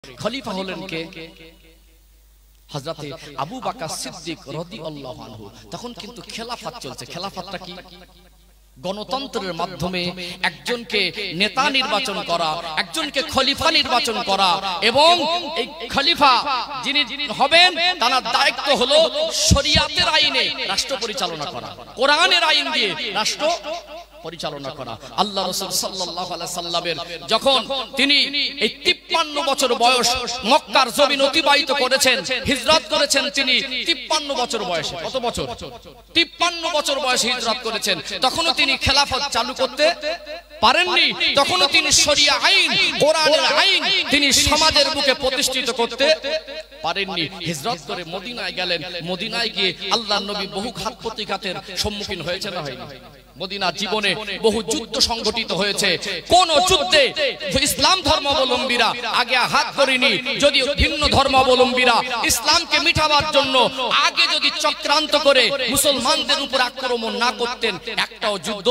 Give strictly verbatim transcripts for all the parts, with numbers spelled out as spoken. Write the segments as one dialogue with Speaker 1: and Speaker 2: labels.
Speaker 1: খলিফা হলেন কে? হযরতে আবু বকর সিদ্দিক রাদিয়াল্লাহু আনহু। তখন কিন্তু খেলাফত চলছে। খেলাফতটা কি? গণতন্ত্রের মাধ্যমে একজনকে নেতা নির্বাচন করা, একজনকে খলিফা নির্বাচন করা, এবং এই খলিফা যিনি হবেন তার দায়িত্ব হলো শরিয়াতের আইনে রাষ্ট্র পরিচালনা করা, কোরআনের আইন দিয়ে রাষ্ট্র পরিচালনা করা। আল্লাহ রাসূল সাল্লাল্লাহু আলাইহি সাল্লামের যখন তিনি এই তিপ্পান্ন বছর বয়স মক্কার জমিন অতিবাহিত করেছেন, হিজরত করেছেন তিনি তিপ্পান্ন বছর বয়সে। কত বছর? তিপ্পান্ন বছর বয়সে হিজরত করেছেন। তখনও তিনি খেলাফত চালু করতে পারেননি, তখনও তিনি শরিয়া আইন, কোরআনের আইন তিনি সমাজের বুকে প্রতিষ্ঠিত করতে পারেননি। হিজরত করে মদিনায় গেলেন। মদিনায় গিয়ে আল্লাহর নবী বহু ঘাত প্রতিঘাতের সম্মুখীন হয়েছে না হয়নি? মদিনা জীবনে বহু যুদ্ধ সংগঠিত হয়েছে। কোন যুদ্ধে ইসলাম ধর্মাবলম্বীরা আগে আঘাত করেনি। যদি ভিন্ন ধর্মাবলম্বীরা ইসলামকে মিটাবার জন্য আগে যদি চক্রান্ত করে মুসলমানদের উপর আক্রমণ না করতেন, একটাও যুদ্ধ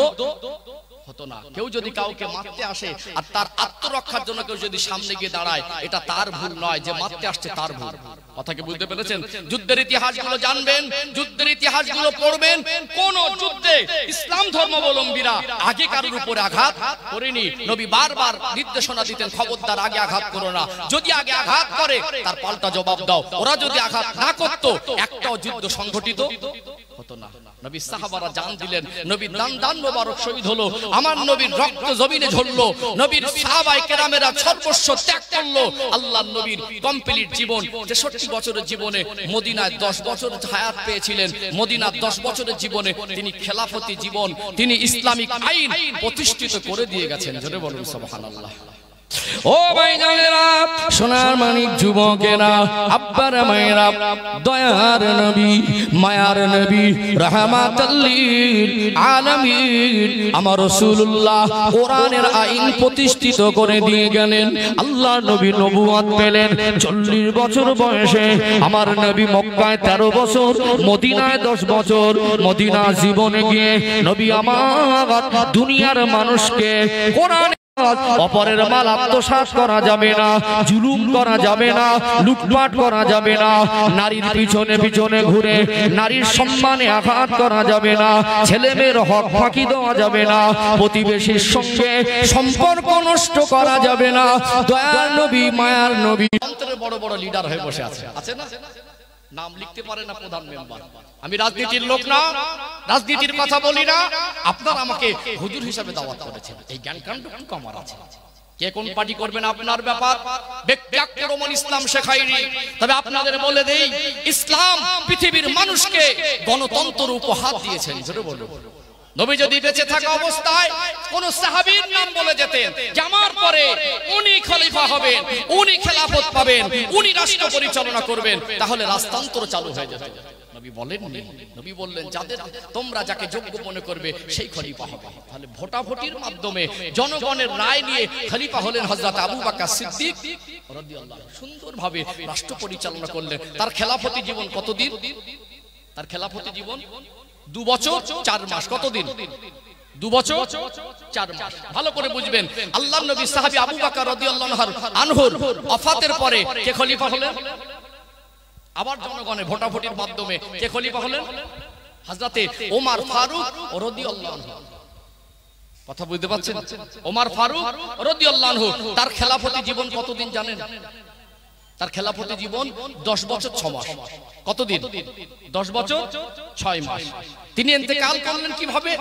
Speaker 1: হতো না। কেউ যদি কাউকে মারতে আসে আর তার আত্মরক্ষার জন্য কেউ যদি সামনে গিয়ে দাঁড়ায়, এটা তার ভুল নয়, যে মারতে আসছে তার ভুল। কথাকে বুঝতে পেরেছেন? যুদ্ধের ইতিহাসগুলো জানবেন, যুদ্ধের ইতিহাসগুলো পড়বেন। কোন যুদ্ধে ইসলাম ধর্মাবলম্বীরা আগে কারোর উপরে আঘাত করেনি। নবী বারবার নির্দেশনা দিতেন, খবরদার আগে আঘাত করো না। যদি আগে আঘাত করে তার পাল্টা জবাব দাও। ওরা যদি আঘাত না করত, একটাও যুদ্ধ সংগঠিত হতো না। নবী সাহাবারা জান দিলেন, নবীর দান দান মোবারক শহীদ হলো, আমার নবীর রক্ত জমিনে ঝরলো, নবীর সাহাবায়ে কেরামেরা সর্বস্ব ত্যাগ করলো। আল্লাহর নবীর কমপ্লিট জীবন, তেষট্টি বছরের জীবনে মদিনায় দশ বছর হায়াত পেয়েছিলেন। মদিনার দশ বছরের জীবনে তিনি খেলাফতি জীবন, তিনি ইসলামিক আইন প্রতিষ্ঠিত করে দিয়ে গেছেন। জোরে বলুন সুবহানাল্লাহ। ও ভাইজানেরা, সোনার মানিক যুবকেরা, আব্বারা মায়েরা, দয়ার নবী, মায়ার নবী, রাহমাতাল লিল আলামিন আমার রাসূলুল্লাহ কোরআনের আইন প্রতিষ্ঠিত করে দিয়ে গেলেন। আল্লাহর নবী নবুয়ত পেলেন চল্লিশ বছর বয়সে। আমার নবী মক্কায় তেরো বছর, মদিনায় দশ বছর। মদিনা জীবনে গিয়ে নবী আমার দুনিয়ার মানুষকে কোরআন অপরের মাল আত্মসাৎ করা যাবে না, জুলুম করা যাবে না, লুটপাট করা যাবে না, নারীর পিছনে পিছনে ঘুরে নারীর সম্মানে আঘাত করা যাবে না, ছেলে মেয়ের হক ফাঁকি দেওয়া যাবে না, প্রতিবেশীর সঙ্গে সম্পর্ক নষ্ট করা যাবে না। দয়ার নবী, মায়ার নবী অন্তরের বড় বড় লিডার হয়ে বসে আছে, আছে না? নাম লিখতে পারে না প্রধান মেম্বার। আমি রাজনীতির লোক না, রাজনীতির কথা বলি না। আপনারা আমাকে হুজুর হিসাবে দাওয়াত করেছেন, এই জ্ঞান কাণ্ডটুকু আমার আছে। কে কোন পার্টি করবেন আপনার ব্যাপার, ব্যক্তি আক্রমণ ইসলাম শেখায়নি। তবে আপনাদের বলে দেই, ইসলাম পৃথিবীর মানুষকে গণতন্ত্র উপহার দিয়েছেন। জোরে বলুন। নবী যদি বেঁচে থাকা অবস্থায় কোন সাহাবীর নাম বলে যেতেন যে আমার পরে উনি খলিফা হবেন, উনি খেলাফত পাবেন, উনি রাষ্ট্র পরিচালনা করবেন, তাহলে রাজতন্ত্র চালু হয়ে যেত। নবী বলেননি। নবী বললেন যাদের তোমরা যাকে যোগ্য মনে করবে সেই খলিফা হবে। তাহলে ভোটাভুটির মাধ্যমে জনগণের রায় নিয়ে খলিফা হলেন হযরত আবু বকর সিদ্দিক রাদিয়াল্লাহু আনহু। সুন্দরভাবে রাষ্ট্র পরিচালনা করলেন। তার খেলাফতি জীবন কতদিন? তার খেলাফতি জীবন দু বছর চার মাস। কতদিন? দু বছর চার মাস। ভালো করে বুঝবেন। আল্লাহর নবী সাহাবী আবু বকর রাদিয়াল্লাহু আনহুর ওয়াফাতের পরে কে খলিফা হলেন? আবার জনগণের ভোটাভুটির মাধ্যমে কে খলিফা হলেন? হযরতে ওমর ফারুক রাদিয়াল্লাহু আনহু। কথা বুঝতে পারছেন? ওমর ফারুক রাদিয়াল্লাহু আনহু তার খেলাফতি জীবন কতদিন জানেন? তার খেলাফতি জীবন দশ বছর ছ মাস। কতদিন? দশ বছর ছয় মাস। তিনি ইন্তেকাল করলেন কিভাবে?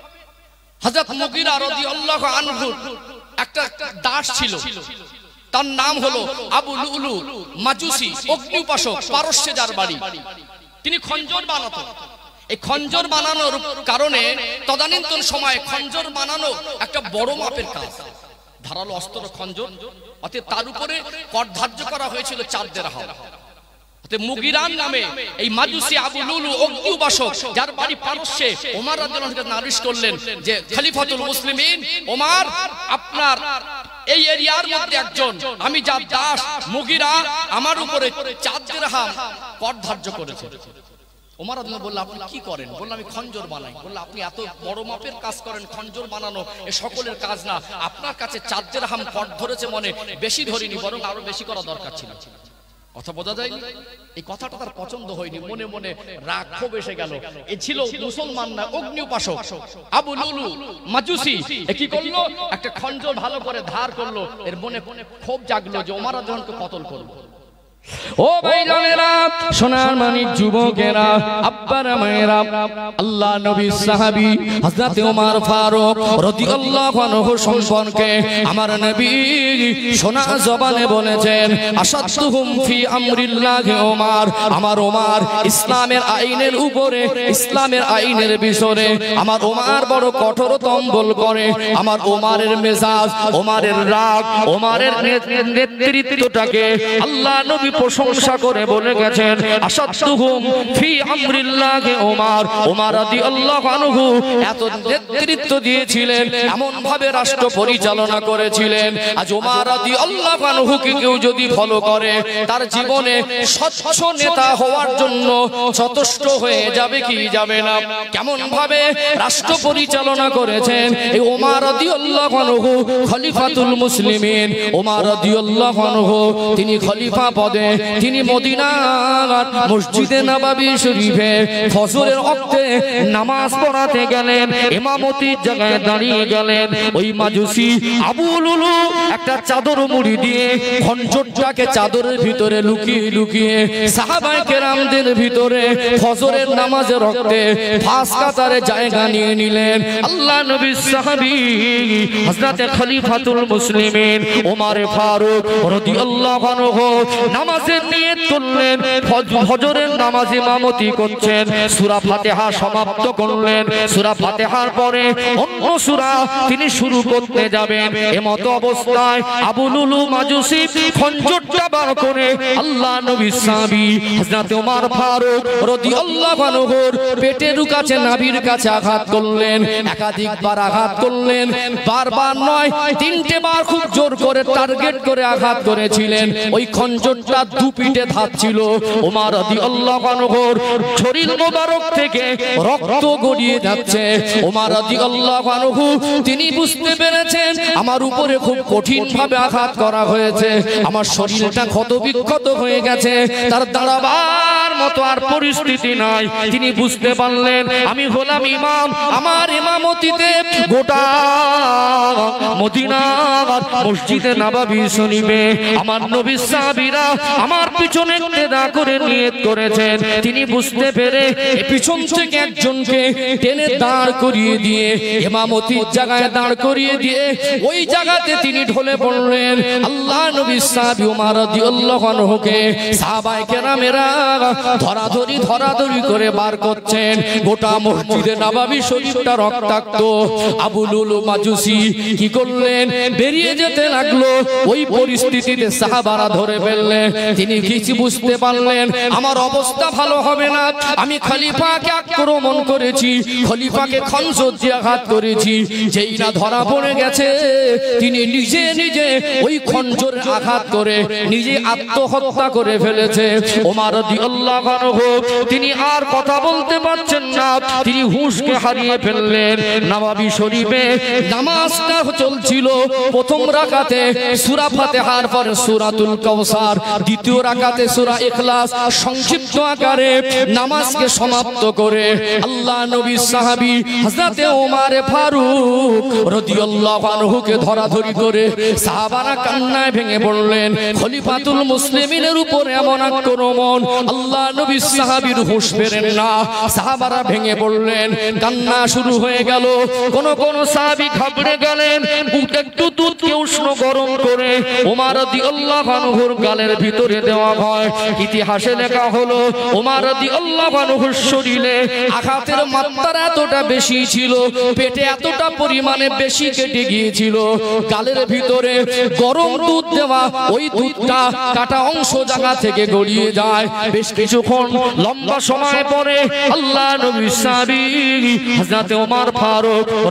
Speaker 1: হযরত মুগীরা রাদিয়াল্লাহু আনহু একটা দাস ছিল, তার নাম হলো আবু লুলু মাজুসি, অগ্নি উপাসক, পারস্যে যার বাড়ি। তিনি খঞ্জর বানাতো। এই খঞ্জর বানানোর কারণে তদানীন্তন সময়ে খঞ্জর বানানো একটা বড় মাপের কাজ, ধারালো অস্ত্র খঞ্জর। অতএব তার উপরে কর ধার্য করা হয়েছিল চার দিরহাম। অতএব মুগীরার নামে এই মাজুসি আবু লুলু অগ্নি উপাসক যার বাড়ি পারস্যে, ওমর রাদিয়াল্লাহু আনহু নালিশ করলেন যে খলিফাতুল মুসলিমিন ওমর, আপনার এই এরিয়ার মধ্যে একজন আমি যার দাস মুগীরা আমার উপরে চার দিরহাম কর ধার্য করেছে। ওমর রাদিয়াল্লাহু বলল আপনি কি করেন? বলল আমি খঞ্জর বানাই। বলল আপনি এত বড় মাপের কাজ করেন, খঞ্জর বানানো এ সকলের কাজ না, আপনার কাছে চার দিরহাম কট ধরেছে মনে, বেশি ধরিনি, বরং আরো বেশি করা দরকার ছিল। কথা বোঝা যায়নি? এই কথাটা তার পছন্দ হয়নি, মনে মনে রাগ ক্ষোভ এসে গেল। এ ছিল মুসলমান না, অগ্নি উপাসক আবু লুলু মাজুসি। এ কি করলো? একটা খঞ্জর ভালো করে ধার করলো, এর মনে ক্ষোভ জাগলো যে ওমর রাদিয়াল্লাহু আনহুকে কতল করলো। ও ভাইরা, সোনার মানিক যুবকেরা, আব্বারা মায়েরা, আল্লাহ নবী সাহাবী হযরত ওমর ফারুক রাদিয়াল্লাহু আনহু সম্পর্কে আমার নবী সোনা জবানে বলেছেন, আসাদতুহুম ফি আমরিল্লাহি ওমর, আমার ওমর ইসলামের আইনের উপরে, ইসলামের আইনের বিষয়ে আমার ওমর বড় কঠোর তম্বল করে। আমার ওমরের মেজাজ, ওমরের রাগ, ওমরের নেতৃত্বটাকে আল্লাহ নবী প্রশংসা করে বলে গেছেন, আসাদতুহুম ফি আমরিল্লাহি ওমর, ওমর রাদিয়াল্লাহু আনহু এত নেতৃত্ব দিয়েছিলেন, এমন ভাবে রাষ্ট্র পরিচালনা করেছিলেন। আজ ওমর রাদিয়াল্লাহু আনহুকে কেউ যদি ফলো করে, তার জীবনে স্বচ্ছ নেতা হওয়ার জন্য যথেষ্ট হয়ে যাবে কি যাবে না? কেমন ভাবে রাষ্ট্র পরিচালনা করেছেন এই ওমর রাদিয়াল্লাহু আনহু, খলিফাতুল মুসলিমিন ওমর রাদিয়াল্লাহু আনহু, তিনি খলিফা পদে, তিনি মদিনার মসজিদে নববী শরীফে ফজরের ওয়াক্তে নামাজ পড়াতে গেলেন, ইমামতির জায়গায় দাঁড়িয়ে গেলেন। ওই মাজুসি আবু লুলু একটা চাদর মুড়ি দিয়ে খঞ্জরটাকে চাদরের ভিতরে লুকিয়ে লুকিয়ে সাহাবায়ে কেরামদের ভিতরে ফজরের নামাজের ওয়াক্তে ফাঁস কাতারে জায়গা নিয়ে নিলেন। আল্লাহ নবীর সাহাবী হযরত খলিফাতুল মুসলিমিন ওমর ফারুক রাদিয়াল্লাহু আনহু নামাজের নিয়ত করলেন, ফজরের নামাজ ইমামতি করছেন, সূরা ফাতিহা সমাপ্ত করলেন। সূরা ফাতিহার পরে অন্য সূরা তিনি শুরু করতে যাবেন। এমত অবস্থায় আবু লুলু মাজুসি খঞ্জরটা বার করে আল্লাহ নবী সাহাবী হযরত ওমর ফারুক রাদিয়াল্লাহু আনহুর পেটের কাছে, নাভির কাছে আঘাত করলেন। একাধিকবার আঘাত করলেন, বারবার নয়, তিনটে বার খুব জোর করে টার্গেট করে আঘাত করেছিলেন। ওই খঞ্জরটা দুপিঠে ধাচ্ছিল। ওমর রাদিয়াল্লাহু আনহুর শরীর মোবারক থেকে রক্ত গড়িয়ে যাচ্ছে। ওমর রাদিয়াল্লাহু আনহু তিনি বুঝতে পেরেছেন আমার উপরে খুব কঠিন ভাবে আঘাত করা হয়েছে, আমার শরীরটা ক্ষত বিক্ষত হয়ে গেছে, তার দাঁড়াবার মতো আর পরিস্থিতি নাই। তিনি বুঝতে পারলেন আমি হলাম ইমাম, আমার ইমামতিতে গোটা মদিনার মসজিদে নববী শরীফে আমার নবী সাহাবীরা আমার পিছনে ইক্তেদা করে নিয়ত করেছেন। তিনি বুঝতে পেরে পিছন থেকে একজনকে টেনে দাঁড় করিয়ে দিয়ে ইমামতির জায়গায় দাঁড় করিয়ে দিয়ে ওই জায়গাতে তিনি ঢলে পড়লেন। আল্লাহ নবী সাহাবী ওমর রাদিয়াল্লাহু আনহুকে সাহাবায়ে কেরামেরা ধরাধরি ধরাধরি করে বার করছেন। গোটা মসজিদে নববী শরীফটা রক্তাক্ত। আবু লুলু মাজুসি কি করলেন? বেরিয়ে যেতে লাগলো। ওই পরিস্থিতিতে সাহাবারা ধরে ফেললেন। তিনি কিছু বুঝতে পারলেন আমার অবস্থা ভালো হবে না, আমি খলিফাকে আক্রমণ করেছি, খলিফাকে খঞ্জর দিয়ে আঘাত করেছি। যেই না ধরা পড়ে গেছে, তিনি নিজে নিজে ওই খঞ্জরে আঘাত করে নিজে আত্মহত্যা করে ফেলেছে। ওমর রাদিয়াল্লাহু আনহু তিনি আর কথা বলতে পারছেন না, তিনি হুঁশকে হারিয়ে ফেললেন। নববী শরীফে নামাজটা চলছিল। প্রথম রাকাতে সূরা ফাতিহার পরে সূরাতুল কাউসার, দ্বিতীয় রাকাতে সূরা ইখলাস, সংক্ষিপ্ত আকারে নামাজকে সমাপ্ত করে আল্লাহ নবী সাহাবী হযরত ওমর ফারুক রাদিয়াল্লাহু আনহুকে ধরাধরি করে সাহাবারা কান্নায় ভেঙে পড়লেন। খলিফাতুল মুসলিমিনের উপর এমন আক্রমণ, আল্লাহ নবী সাহাবীর হুঁশ ফেরেন না। সাহাবারা ভেঙে পড়লেন, কান্না শুরু হয়ে গেল। কোন কোন সাহাবী ঘাবড়ে গেলেন, একটু দুধকে উষ্ণ গরম করে ওমর রাদিয়াল্লাহু আনহুর গালের ভিতরে দেওয়া হয়। ইতিহাসে লেখা হলো ওমর রাদিয়াল্লাহু আনহুর শরীরে আঘাতের মাত্রা এতটা বেশি ছিল, পেটে এতটা পরিমাণে বেশি কেটে গিয়েছিল, গালের ভিতরে গরম দুধ দেওয়া ওই দুধটা কাটা অংশ জায়গা থেকে গড়িয়ে যায়। বেশ কিছুক্ষণ লম্বা সময় পরে আল্লাহ নবী সাহাবী হযরত ওমর ফারুক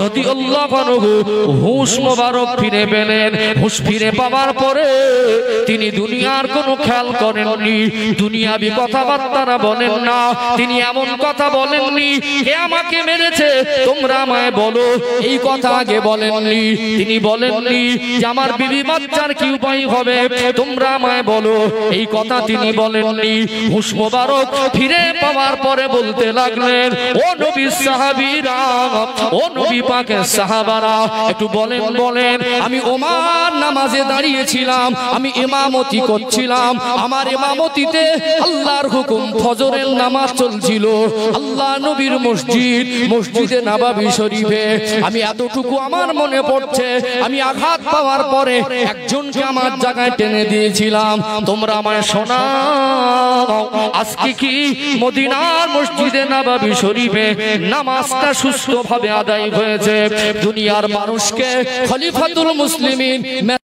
Speaker 2: রাদিয়াল্লাহু আনহু হুঁশ মোবারক ফিরে পেলেন। হুঁশ ফিরে পাওয়ার পরে তিনি দুনিয়ার কোনো খেয়াল করেননি, দুনিয়াবি কথাবার্তা বলেন না। তিনি এমন কথা বলেননি কে আমাকে মেরেছে তোমরা আমায় বলো, এই কথা আগে বলেননি। তিনি বলেননি যে আমার বিবি বাচ্চার কি উপায় হবে তোমরা আমায় বলো, এই কথা তিনি বলেননি। হুঁশ মোবারক ফিরে পাওয়ার পরে বলতে লাগলেন, ও নবীর সাহাবীরা, ও নবী পাকের সাহাবারা, একটু বলেন বলেন আমি ওমর নামাজে দাঁড়িয়েছিলাম, আমি ইমামতি করছিলাম, আমার ইমামতিতে আল্লাহর হুকুম ফজরের নামাজ চলছিল, আল্লাহ নবীর মসজিদ মসজিদে নববী শরীফে। আমি এতটুকু আমার মনে পড়ছে, আমি আঘাত পাওয়ার পরে একজনকে আমার জায়গায় টেনে দিয়েছিলাম। তোমরা আমায় শোনাও, আজকে কি মদিনার মসজিদে নববী শরীফে নামাজটা সুষ্ঠুভাবে আদায় হয়েছে? দুনিয়ার মানুষকে খলিফাতুল মুসলিমিন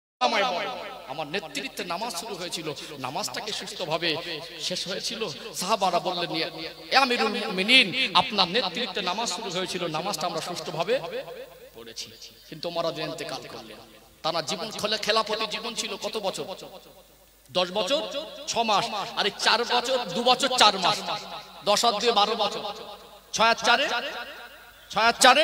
Speaker 1: আমার নেতৃত্বে নামাজ শুরু হয়েছিল, নামাজটাকে সুস্থভাবে শেষ হয়েছিল। সাহাবারা বললেন, এ আমিরুল মুমিনিন, আপনার নেতৃত্বে নামাজ শুরু হয়েছিল, নামাজটা আমরা সুষ্ঠুভাবে পড়েছি, কিন্তু ওমর রাদিয়াল্লাহু আনহু ইন্তেকাল করলেন। তার জীবন খেলাফতি জীবন ছিল কত বছর? দশ বছর ছ মাস, আর এই চার বছর দু বছর চার মাস, দশ আর দুই বারো বছর, ছয় আর চারে ছয় আর চারে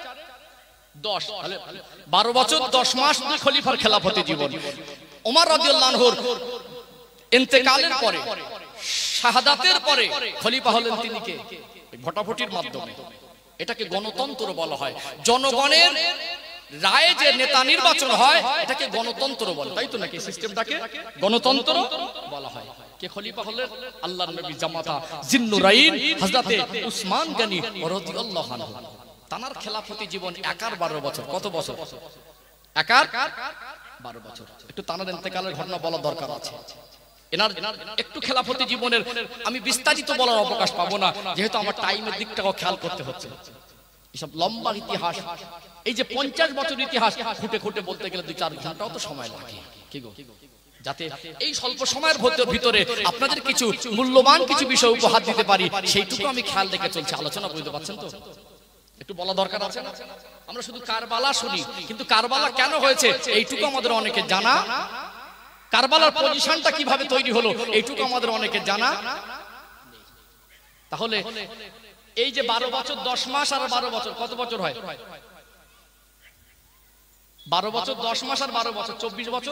Speaker 1: দশ, বারো বছর দশ মাস খলিফার খেলাফতি জীবন। ওমর রাদিয়াল্লাহু আনহুর ইন্তেকালের পরে, শাহাদাতের পরে খলিফা হলেন তিনি কে? ভোটাভুটির মাধ্যমে। এটাকে গণতন্ত্র বলা হয়। জনগণের রায়ে যে নেতা নির্বাচন হয় এটাকে গণতন্ত্র বলে, তাই তো নাকি? সিস্টেমটাকে গণতন্ত্র বলা হয়। কে খলিফা হলেন? আল্লাহর নবী জামাতা জিন্নুরাইন হযরতে উসমান গনি রাদিয়াল্লাহু আনহু। তানার খেলাফতি জীবন একার বারো বছর। কত বছর? একার বারো বছর। একটু তানার ইন্তেকালের ঘটনা বলা দরকার আছে। এনার একটু খেলাফতি জীবনের আমি বিস্তারিত বলার অবকাশ পাবো না, যেহেতু আমার টাইমের দিকটাও খেয়াল করতে হচ্ছে। এসব লম্বা ইতিহাস, এই যে পঞ্চাশ বছর ইতিহাস খুঁটে খুঁটে বলতে গেলে দুই চার ঘন্টাও তো সময় লাগে। কি গো, যাতে এই স্বল্প সময়ের ভিতরে আপনাদের কিছু মূল্যবান কিছু বিষয় উপহার দিতে পারি, সেইটুকু আমি খেয়াল রেখে চলছি আলোচনা। বুঝতে পারছেন তো? একটু বলা দরকার আছে না? আমরা শুধু কারবালা শুনি, কিন্তু কারবালা কেন হয়েছে এইটুকু আমাদের অনেকে জানা, কারবালার পজিশনটা কিভাবে তৈরি হলো এইটুকু আমাদের অনেকে জানা। তাহলে এই যে বারো বছর দশ মাস আর বারো বছর, কত বছর হয়? বারো বছর দশ মাস আর বারো বছর চব্বিশ বছর।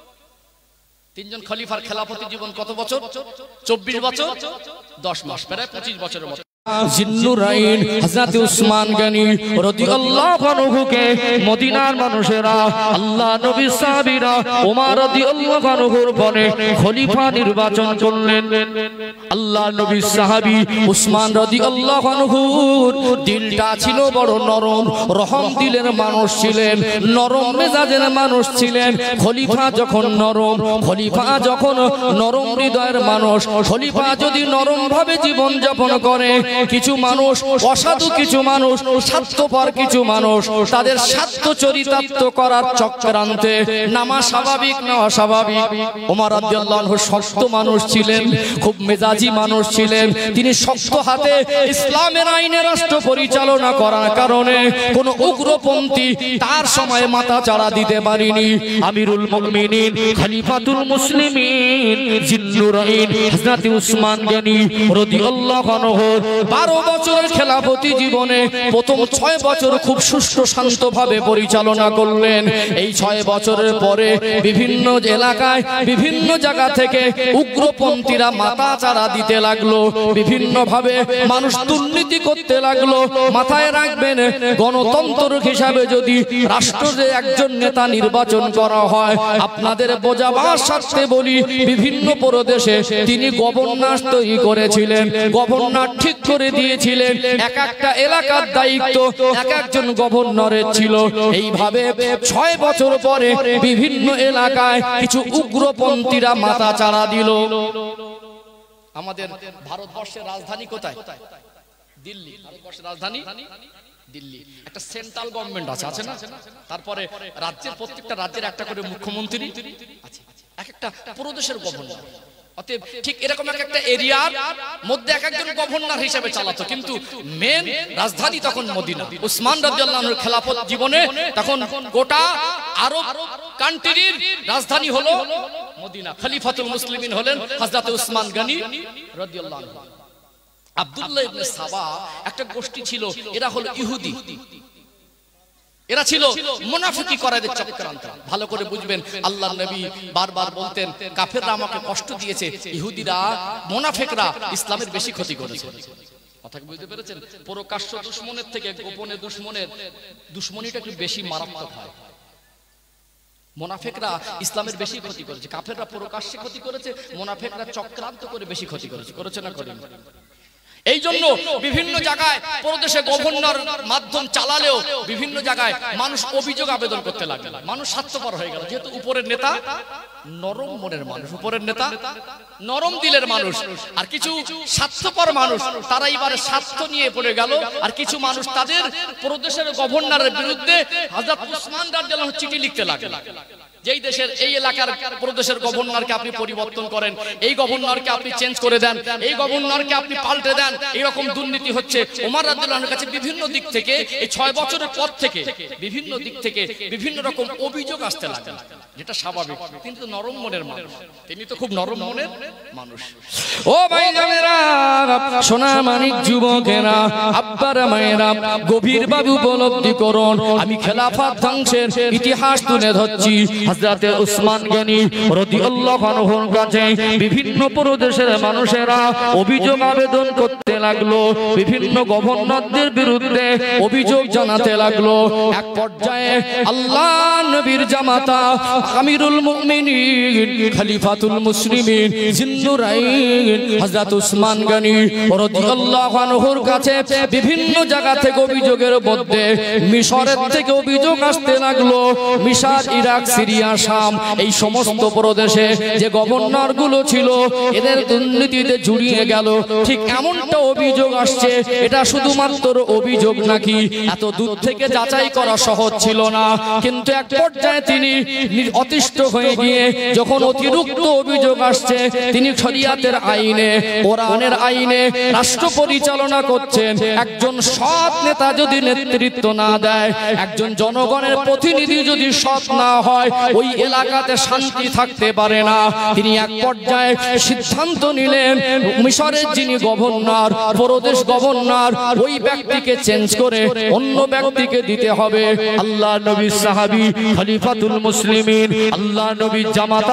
Speaker 1: তিনজন খলিফার খেলাফতি জীবন কত বছর? চব্বিশ বছর দশ মাস, প্রায় পঁচিশ বছরের মতো।
Speaker 2: জিন্নুরাইন হযরত উসমান গনি রাদিয়াল্লাহু আনহুকে মদিনার মানুষেরা, আল্লাহ নবীর সাহাবীরা ওমর রাদিয়াল্লাহু আনহুর পরে খলিফা নির্বাচন করলেন। আল্লাহ নবীর সাহাবী উসমান রাদিয়াল্লাহু আনহুর দিলটা ছিল বড় নরম, রহম দিলের মানুষ ছিলেন, নরম মেজাজের মানুষ ছিলেন। খলিফা যখন নরম, খলিফা যখন নরম হৃদয়ের মানুষ, খলিফা যদি নরম ভাবে জীবন যাপন করে, কিছু মানুষ অসাধু, কিছু মানুষ স্বার্থপর, কিছু মানুষ তাদের স্বার্থ চরিতার্থ করার চক্রান্তে নামা স্বাভাবিক না অস্বাভাবিক। ওমর রাদিয়াল্লাহু আনহু শক্ত মানুষ ছিলেন, খুব মেজাজি মানুষ ছিলেন। তিনি শক্ত হাতে ইসলামের আইনে রাষ্ট্র পরিচালনা করার কারণে কোন উগ্রপন্থী তার সময় মাথা চাড়া দিতে পারেনি। আমিরুল মুমিনিন খলিফাতুল মুসলিমিন জিন্নুরাইন হযরত উসমান গনি রাদিয়াল্লাহু আনহু বারো বছরের খেলাফতি জীবনে প্রথম ছয় বছর খুব সুষ্ঠু শান্তভাবে পরিচালনা করলেন। এই ছয় বছরের পরে বিভিন্ন এলাকায় বিভিন্ন জায়গা থেকে উগ্রপন্থীরা মাথা চাড়া দিতে লাগলো, বিভিন্ন ভাবে মানুষ দুর্নীতি করতে লাগলো। মাথায় রাখবেন, গণতন্ত্র হিসাবে যদি রাষ্ট্রে একজন নেতা নির্বাচন করা হয়, আপনাদের বোঝাবার স্বার্থে বলি, বিভিন্ন প্রদেশে তিনি গভর্নর তৈরি করেছিলেন, গভর্নর ঠিক করে দিয়েছিলেন, এক একটা এলাকার দায়িত্ব এক একজন গভর্নরের ছিল। এইভাবে ছয় বছর পরে বিভিন্ন এলাকায় কিছু উগ্রপন্থীরা মাথা চাড়া দিল।
Speaker 1: আমাদের ভারতবর্ষের রাজধানী কোথায়? দিল্লি। ভারতবর্ষের রাজধানী দিল্লি। একটা সেন্ট্রাল গভর্নমেন্ট আছে, আছে না? তারপরে রাজ্যের প্রত্যেকটা রাজ্যের একটা করে মুখ্যমন্ত্রী আছে, এক একটা প্রদেশের গভর্নর। অতএব ঠিক এরকম একটা এরিয়ার মধ্যে এক একজন গভর্নর হিসেবে চালাতো, কিন্তু মেন রাজধানী তখন মদিনা। উসমান রাদিয়াল্লাহু আনহুর খেলাফত জীবনে তখন গোটা আরব কান্ট্রির রাজধানী হলো মদিনা। খলিফাতুল মুসলিমিন হলেন হযরত উসমান গনি রাদিয়াল্লাহু আনহু। আব্দুল্লাহ ইবনে সাবা একটা গোষ্ঠী ছিল, এরা হলো ইহুদি, এরা ছিল মুনাফিকি করাদের চক্রান্ত। ভালো করে বুঝবেন, আল্লাহর নবী বারবার বলতেন কাফেররা আমাকে কষ্ট দিয়েছে, ইহুদিরা মুনাফিকরা ইসলামের বেশি ক্ষতি করেছে। কথা বুঝতে পেরেছেন? প্রকাশ্য দুশমনের থেকে গোপনে দুশমনের দুশমনিটা একটু বেশি মারাত্মক হয়। মুনাফিকরা ইসলামের বেশি ক্ষতি করেছে, কাফেররা প্রকাশ্যে ক্ষতি করেছে, মুনাফিকরা চক্রান্ত করে বেশি ক্ষতি করেছে। করেছে না করেনি? এই জন্য বিভিন্ন জায়গায় প্রদেশে গভর্নর মাধ্যম চালালেও বিভিন্ন জায়গায় মানুষ অভিযোগ আবেদন করতে লাগলো। মানুষ স্বার্থপর হয়ে গেল, যেহেতু উপরের নেতা নরম মনের মানুষ, উপরের নেতা নরম দিলের মানুষ, আর কিছু স্বার্থপর মানুষ তারা এবারে স্বার্থ নিয়ে পড়ে গেল। আর কিছু মানুষ তাদের প্রদেশের গভর্নরের বিরুদ্ধে হযরত উসমান রাদিয়াল্লাহু আনহু চিঠি লিখতে লাগলো, যেই দেশের এই এলাকার প্রদেশের গভর্নরকে আপনি পরিবর্তন করেন, এই গভর্নরকে আপনি চেঞ্জ করে দেন, এই গভর্নরকে আপনি পাল্টে দেন, এরকম দুর্নীতি হচ্ছে। ওমর রাদিয়াল্লাহু আনহুর কাছে বিভিন্ন দিক থেকে এই ছয় বছরের পর থেকে বিভিন্ন দিক থেকে বিভিন্ন রকম অভিযোগ আসতে লাগলো, যেটা স্বাভাবিক। তিনি তো নরম মনের মানুষ, তিনি তো খুব নরম মনের মানুষ।
Speaker 2: ও ভাইজানেরা, সোনা মানিক যুবকেরা, আব্বারা মায়েরা, গভীরভাবে উপলব্ধি করুন, আমি খেলাফত ধ্বংসের ইতিহাস তুলে ধরছি। হযরত উসমান গনি রাদিয়াল্লাহু আনহুর কাছে বিভিন্ন প্রদেশের মানুষেরা অভিযোগ আবেদন করতে লাগলো, বিভিন্ন গভর্নরদের বিরুদ্ধে অভিযোগ জানাতে লাগলো। এক পর্যায়ে আল্লাহ নবীর জামাতা আমিরুল মুমিনিন খলিফাতুল মুসলিমিন জিন্নুরাইন হযরত উসমান গনি রাদিয়াল্লাহু আনহুর কাছে বিভিন্ন জায়গা থেকে অভিযোগের মধ্যে মিশরের থেকে অভিযোগ আসতে লাগলো। মিশর, ইরাক, সিরিয়া, শাম, এই সমস্ত প্রদেশে যে গভর্নর গুলো ছিল এদের দুর্নীতিতে জড়িয়ে গেল। ঠিক এমনটা অভিযোগ আসছে। এটা শুধুমাত্র অভিযোগ নাকি এত দূর থেকে যাচাই করা সহজ ছিল না, কিন্তু এক পর্যায়ে তিনি অতিষ্ঠ হয়ে গিয়ে যখন অতিরিক্ত অভিযোগ আসছে, তিনি শরিয়াতের আইনে, কোরআনের আইনে রাষ্ট্র পরিচালনা করছেন। একজন সৎ নেতা যদি নেতৃত্ব না দেয়, একজন জনগণের প্রতিনিধি যদি সৎ না হয়, ওই এলাকাতে শান্তি থাকতে পারে না। তিনি এক পর্যায়ে সিদ্ধান্ত নিলেন, মিশরের যিনি গভর্নর, প্রদেশ গভর্নর, ওই ব্যক্তিকে চেঞ্জ করে অন্য ব্যক্তিকে দিতে হবে। আল্লাহ নবীর সাহাবী খলিফাতুল মুসলিমিন, আল্লাহ নবীর জামাতা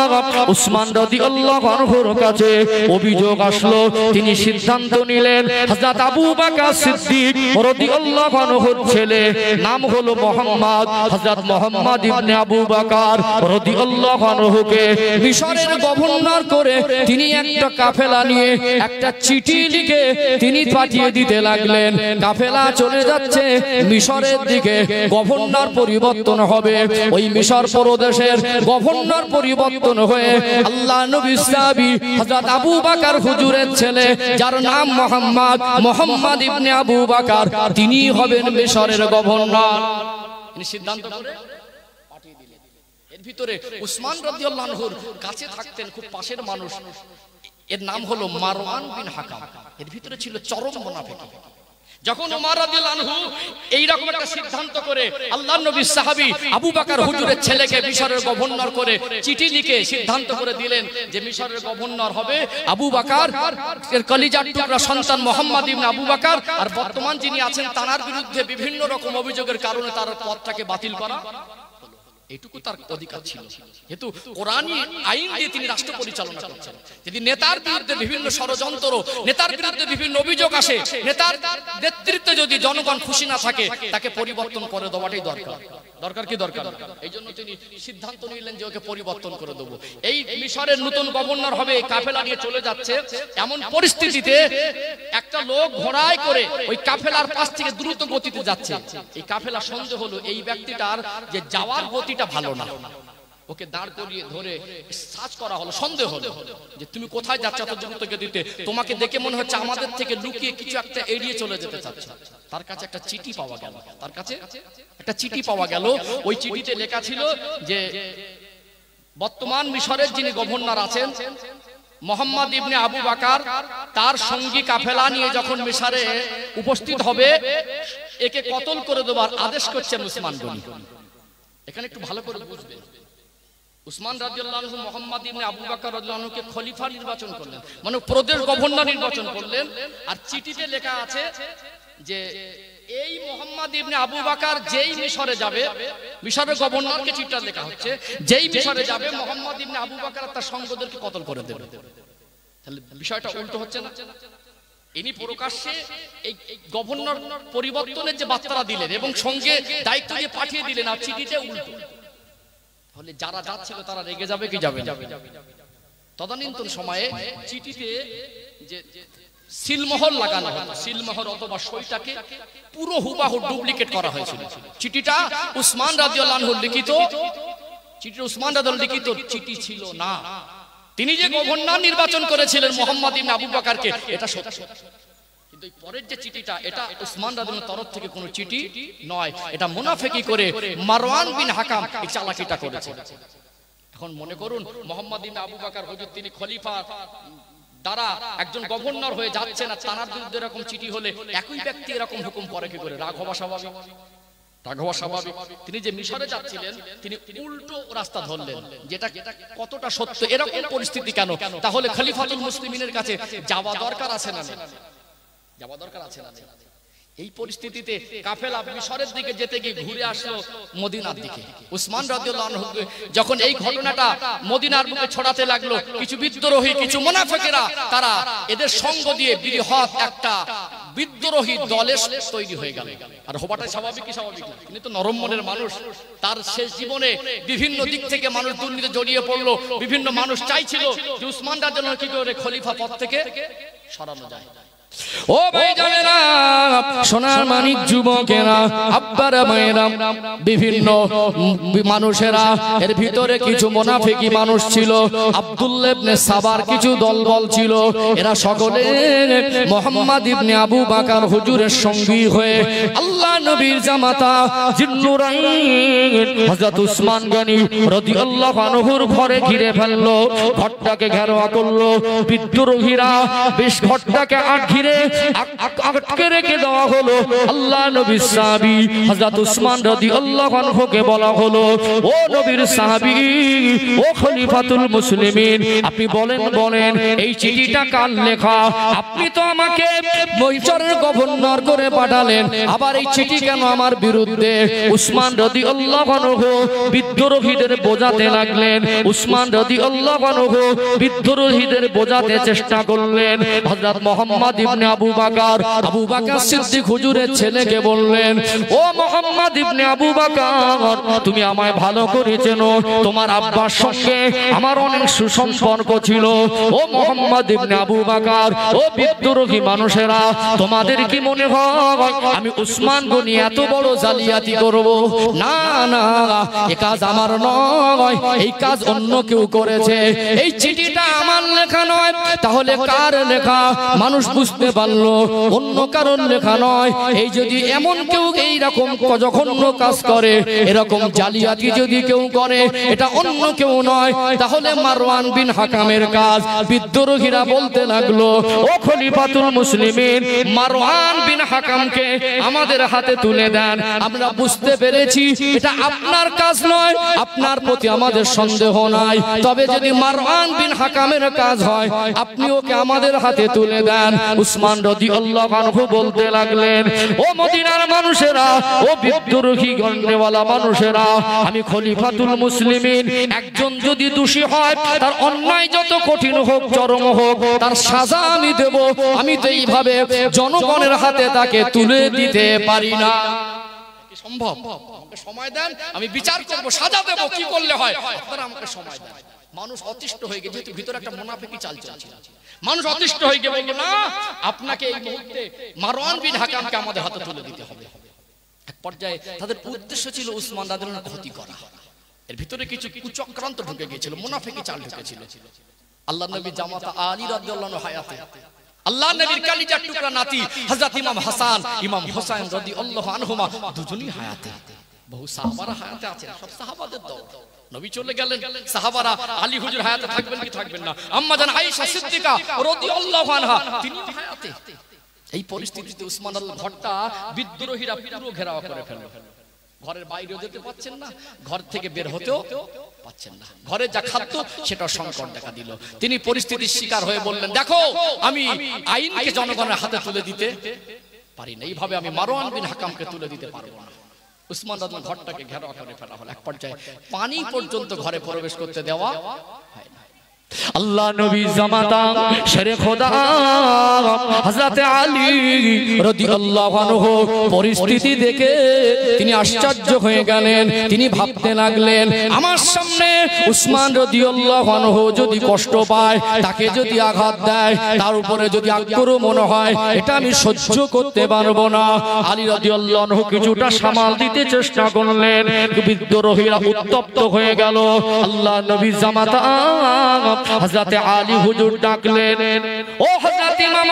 Speaker 2: উসমান রাদিয়াল্লাহু আনহুর কাছে অভিযোগ আসলো। তিনি সিদ্ধান্ত নিলেন, হযরত আবু বকর সিদ্দিক রাদিয়াল্লাহু আনহুর ছেলে, নাম হলো মুহাম্মদ, হযরত মুহাম্মদ ইবনে আবু বকর রাদিয়াল্লাহু আনহুকে মিশরের গভর্নর করে তিনি একটা কাফেলা নিয়ে একটা চিঠি লিখে তিনি পাঠিয়ে দিতে লাগলেন। কাফেলা চলে যাচ্ছে মিশরের দিকে, গভর্নর পরিবর্তন হবে। ওই মিশর প্রদেশের গভর্নর পরিবর্তন হয়ে আল্লাহ নবীর সাহাবী হযরত আবু বকর হুজুরের ছেলে, যার নাম মুহাম্মদ, মুহাম্মদ ইবনে আবু বকর, তিনি হবেন মিশরের গভর্নর।
Speaker 1: তিনি সিদ্ধান্ত করে পাঠিয়ে দিলেন। এর ভিতরে উসমান রাদিয়াল্লাহু আনহুর কাছে থাকতেন খুব পাশের মানুষ, এর নাম হলো মারওয়ান বিন হাকাম। এর ভিতরে ছিল চরম মুনাফিক। যখন ওমর রাদিয়াল্লাহু আনহু এই রকম একটা সিদ্ধান্ত করে আল্লাহর নবীর সাহাবী আবু বকর হুজুরের ছেলেকে মিশরের গভর্নর করে চিঠি লিখে সিদ্ধান্ত করে দিলেন যে মিশরের গভর্নর হবে আবু বকর, এর কলিজার টুকরা সন্তান মুহাম্মদ ইবনে আবু বকর, আর বর্তমান যিনি আছেন তার বিরুদ্ধে বিভিন্ন রকম অভিযোগের কারণে তার পদটাকে বাতিল করা, এইটুকু তার অধিকার ছিল। যেহেতু কোরআনী আইন দিয়ে তিনি রাষ্ট্র পরিচালনা করছেন, যদি নেতার বিরুদ্ধে বিভিন্ন ষড়যন্ত্র, নেতার বিরুদ্ধে বিভিন্ন অভিযোগ আসে, নেতার নেতৃত্বে যদি জনগণ খুশি না থাকে, তাকে পরিবর্তন করে দেওয়াটাই দরকার। দরকার কি দরকার? এই জন্য তিনি সিদ্ধান্ত নিলেন যে ওকে পরিবর্তন করে দেবো। এই মিশরের নতুন গভর্নর হবে, কাফেলা নিয়ে চলে যাচ্ছে, এমন পরিস্থিতিতে একটা লোক ঘোড়ায় করে ওই কাফেলার পাশ থেকে দ্রুত গতিতে যাচ্ছে। এই কাফেলা সন্দেহ হলো এই ব্যক্তিটার যে যাওয়ার গতিটা ভালো না, ওকে দাঁড় করিয়ে ধরে সার্চ করা হলো, সন্দেহ হলো যে তুমি কোথায় যাচ্ছ এত দ্রুত গতিতে, তোমাকে দেখে মনে হচ্ছে আমাদের থেকে লুকিয়ে কিছু একটা এড়িয়ে চলে যেতে চাচ্ছ। তার কাছে একটা চিঠি পাওয়া গেল, তার কাছে একটা চিঠি পাওয়া গেল। ওই চিঠিতে লেখা ছিল যে বর্তমান মিশরের যিনি গভর্নর আছেন মোহাম্মদ ইবনে আবু বকর তার সঙ্গী কাফেলা নিয়ে যখন মিশরে উপস্থিত হবে, একে কতল করে দেবার আদেশ করছেন উসমান গনি। এখানে একটু ভালো করে বুঝবেন, উসমান রাদিয়াল্লাহু আনহু মোহাম্মদ ইবনে আবু বকর রাদিয়াল্লাহু আনহুকে খলিফা নির্বাচন করলেন, মানে প্রদেশ গভর্নর নির্বাচন করলেন। আর চিঠিতে লেখা আছে যে এই মোহাম্মদ ইবনে আবু বকর যেই মিশরে যাবে, মিশরের গভর্নরকে চিঠিটা লেখা হচ্ছে, যেই মিশরে যাবে মোহাম্মদ ইবনে আবু বকর তার সঙ্গীদেরকে কতল করে দেবে। তাহলে বিষয়টা উল্টো হচ্ছে না? ইনি প্রকাশ্যে এই গভর্নর পরিবর্তনের যে বার্তা দিলেন এবং সঙ্গে দায়িত্ব দিয়ে পাঠিয়ে দিলেন, আর চিঠিতে উল্টো। তাহলে যারা যাচ্ছিল তারা রেগে যাবে কি যাবে? তদানীন্তন সময়ে চিঠিতে যে সিলমোহর লাগানো হতো, সিলমোহর অথবা সইটাকে পুরো হুবাহু ডুপ্লিকেট করা হয়েছিল। চিঠিটা উসমান রাদিয়াল্লাহু আনহু লিখিত, চিঠি উসমান রাদিয়াল্লাহু লিখিত চিঠি ছিল না। তিনি যে গভর্নর নির্বাচন করেছিলেন মোহাম্মদ ইবনে আবু বকরকে, এটা সত্য। কিন্তু এই পরের যে চিঠিটা, এটা উসমান রাদিয়াল্লাহু তরফ থেকে কোনো চিঠি নয়, এটা মুনাফিকি করে মারওয়ান বিন হাকাম এই চালাকিটা করেছে। এখন মনে করুন মোহাম্মদ ইবনে আবু বকর হুজুর তিনি খলিফা দ্বারা একজন গভর্নর হয়ে যাচ্ছেন, আর তার বিরুদ্ধে এরকম চিঠি হলে একই ব্যক্তি এরকম হুকুম করে কি করে? রাগ হওয়া স্বাভাবিক, রাগ হওয়া স্বাভাবিক। তিনি যে মিশরে যাচ্ছিলেন তিনি উল্টো রাস্তা ধরলেন, যেটা কতটা সত্য এরকম পরিস্থিতি কেন? তাহলে খলিফাতুল মুসলিমিনের কাছে যাওয়া দরকার আছে না? যাওয়া দরকার আছে না? এই পরিস্থিতিতে কাফেলা মিশরের দিকে যেতে গিয়ে ঘুরে আসলো মদিনার দিকে। উসমান রাদিয়াল্লাহু আনহু যখন এই ঘটনাটা মদিনার বুকে ছড়াতে লাগলো, কিছু বিদ্রোহী, কিছু মুনাফিকেরা তারা এদের সঙ্গ দিয়ে বৃহৎ একটা বিদ্রোহী দলের তৈরি হয়ে গেল। আর হবাটাই স্বাভাবিক কি স্বাভাবিক না? তিনি তো নরম মনের মানুষ, তার শেষ জীবনে বিভিন্ন দিক থেকে মানুষ দুর্নীতিতে জড়িয়ে পড়লো, বিভিন্ন মানুষ চাইছিল যে উসমান রাদিয়াল্লাহু আনহু কি করে খলিফা পদ থেকে সরানো যায়।
Speaker 2: ও ভাই জানেরা, সোনার মানিক যুবকেরা, আব্বারা মায়েরা, বিভিন্ন মানুষেরা, এর ভিতরে কিছু মুনাফিকি মানুষ ছিল, আব্দুল্লাহ ইবনে সাবার কিছু দলবল ছিল। এরা সকলে মুহাম্মদ ইবনে আবু বকর হুজুরের সঙ্গী হয়ে আল্লাহ নবীর জামাতা জিন্নুরাইন হযরত উসমান গনি রাদিয়াল্লাহু আনহুর ঘরে ঘিরে ফেললো, ঘরটাকে ঘেরাও করলো। বিদ্রোহীরা বেশ ঘরটাকে আট ঘিরে আটকে রেখে দেওয়া হলো। আল্লাহ নবীর সাহাবী হযরত উসমান রাদিয়াল্লাহু আনহুকে বলা হলো, ও নবীর সাহাবী, ও খলিফাতুল মুসলিমিন, আপনি বলেন বলেন এই চিঠিটা কার লেখা? আপনি তো আমাকে মিশরের গভর্নর করে পাঠালেন, আবার এই চিঠি কেন আমার বিরুদ্ধে? উসমান রাদিয়াল্লাহু আনহু বিদ্রোহীদের বোঝাতে লাগলেন। উসমান রাদিয়াল্লাহু আনহু বিদ্রোহীদের বোঝাতে চেষ্টা করলেন। হযরত মুহাম্মদ ইবনে আবু বকর, আবু বকর সিদ্দিক হুজুরের ছেলেকে বললেন, ও মুহাম্মদ ইবনে আবু বকর, তুমি আমায় ভালো করে চেনো, তোমার আব্বার সঙ্গে আমার অনেক সুসম্পর্ক ছিল। ও মুহাম্মদ ইবনে আবু বকর, ও বিদ্রোহী মানুষেরা, তোমাদের কি মনে হয় আমি উসমান গনি এত বড় জালিয়াতি করব? না না, এই কাজ আমার নয়, এই কাজ অন্য কেউ করেছে। এই চিঠিটা আমার লেখা নয়, তাহলে কার লেখা? মানুষ বুঝতে পারলো অন্য কারণ লেখা নয়। এই যদি এমন কেউ এইরকম জঘন্য কাজ করে, এরকম জালিয়াতি যদি কেউ করে, এটা অন্য কেউ নয়, তাহলে মারওয়ান বিন হাকামের কাজ। বিদ্রোহীরা বলতে লাগলো, ও খলিফাতুল মুসলিমিন, মারওয়ান বিন হাকামকে আমাদের হাতে তুলে দেন। আমরা বুঝতে পেরেছি এটা আপনার কাজ নয়, আপনার প্রতি আমাদের সন্দেহ নাই, তবে যদি মারওয়ান বিন হাকামের কাজ হয় আপনি ওকে আমাদের হাতে তুলে দেন। উসমান রাদিয়াল্লাহু আনহু বলতে লাগলেন, ও মদিনার মানুষেরা, ও বিদ্রোহী গণ্যওয়ালা মানুষেরা, আমি খলিফাতুল মুসলিমিন, একজন যদি দোষী হয় তার অন্যায় যত কঠিন হোক, চরম হোক, তার সাজা আমি দেব। আমি তো এইভাবে জনগণের হাতে তাকে তুলে দিতে পারি না।
Speaker 1: সম্ভব? আমাকে সময় দেন, আমি বিচার করব, সাজা দেব, কি করলে হয় আপনারা আমাকে সময় দেন। মানুষ অতিষ্ঠ হয়ে গেছে, যেহেতু ভিতরে একটা মুনাফিকি চাল চলছে, মানুষ অতিষ্ঠ হয়ে গিয়ে বলল, না, আপনাকে এই মুহূর্তে মারওয়ান বিন হাকামকে আমাদের হাতে তুলে দিতে হবে। এক পর্যায়ে তাদের উদ্দেশ্য ছিল উসমান রাদিয়াল্লাহু আনহুর ক্ষতি করা। এর ভিতরে কিছু কুচক্রান্ত ঢুকে গিয়েছিল, মুনাফিকি চাল ঢুকেছিল। আল্লাহ নবী জামাতা আলী রাদিয়াল্লাহু আনহু হায়াতে, আল্লাহ নবীর কলিজার টুকরা নাতি হযরত ইমাম হাসান, ইমাম হুসাইন রাদিয়াল্লাহু আনহুমা দুজনই হায়াতে। বহু সাহাবারা হায়াতে আছেন, সব সাহাবাদের দল। নবী চলে গেলেন, সাহাবারা আলী হুজুর হায়াতে থাকবেন কি থাকবেন না, আম্মা জান আয়েশা সিদ্দিকা রাদিয়াল্লাহু আনহা তিনিও হায়াতে। এই পরিস্থিতিতে উসমান আল ভট্টা বিদ্রোহীরা পুরো ঘেরাও করে ফেলল। ঘরের বাইরেও যেতে পাচ্ছেন না, ঘর থেকে বের হতেও পাচ্ছেন না, ঘরে যা খাদ্য সেটা সংকট দেখা দিল। তিনি পরিস্থিতির শিকার হয়ে বললেন, দেখো আমি আইনকে জনগণের হাতে তুলে দিতে পারি না, এইভাবে আমি মারওয়ান বিন হাকামকে তুলে দিতে পারবো না। উসমান রাদিয়াল্লাহু আনহু ঘরটাকে ঘেরাও করে ফেলা হলো। এক পর্যায়ে পানি পর্যন্ত ঘরে প্রবেশ করতে দেওয়া হয় না।
Speaker 2: আল্লাহ নবী জামাতা শেরে খোদা হযরত আলী রাদিয়াল্লাহু আনহু পরিস্থিতি দেখে তিনি আশ্চর্য হয়ে গেলেন। তিনি ভাবতে লাগলেন, আমার সামনে উসমান রাদিয়াল্লাহু আনহু যদি কষ্ট পায়, তাকে যদি আঘাত দেয়, তার উপরে যদি আক্রমণ হয়, এটা আমি সহ্য করতে পারবো না। আলী রাদিয়াল্লাহু আনহু কিছুটা সামাল দিতে চেষ্টা করলেন, বিদ্রোহীরা উত্তপ্ত হয়ে গেল। আল্লাহ নবী জামাতা হযরত আলী হুজুর ডাকলেন, ও হযরত ইমাম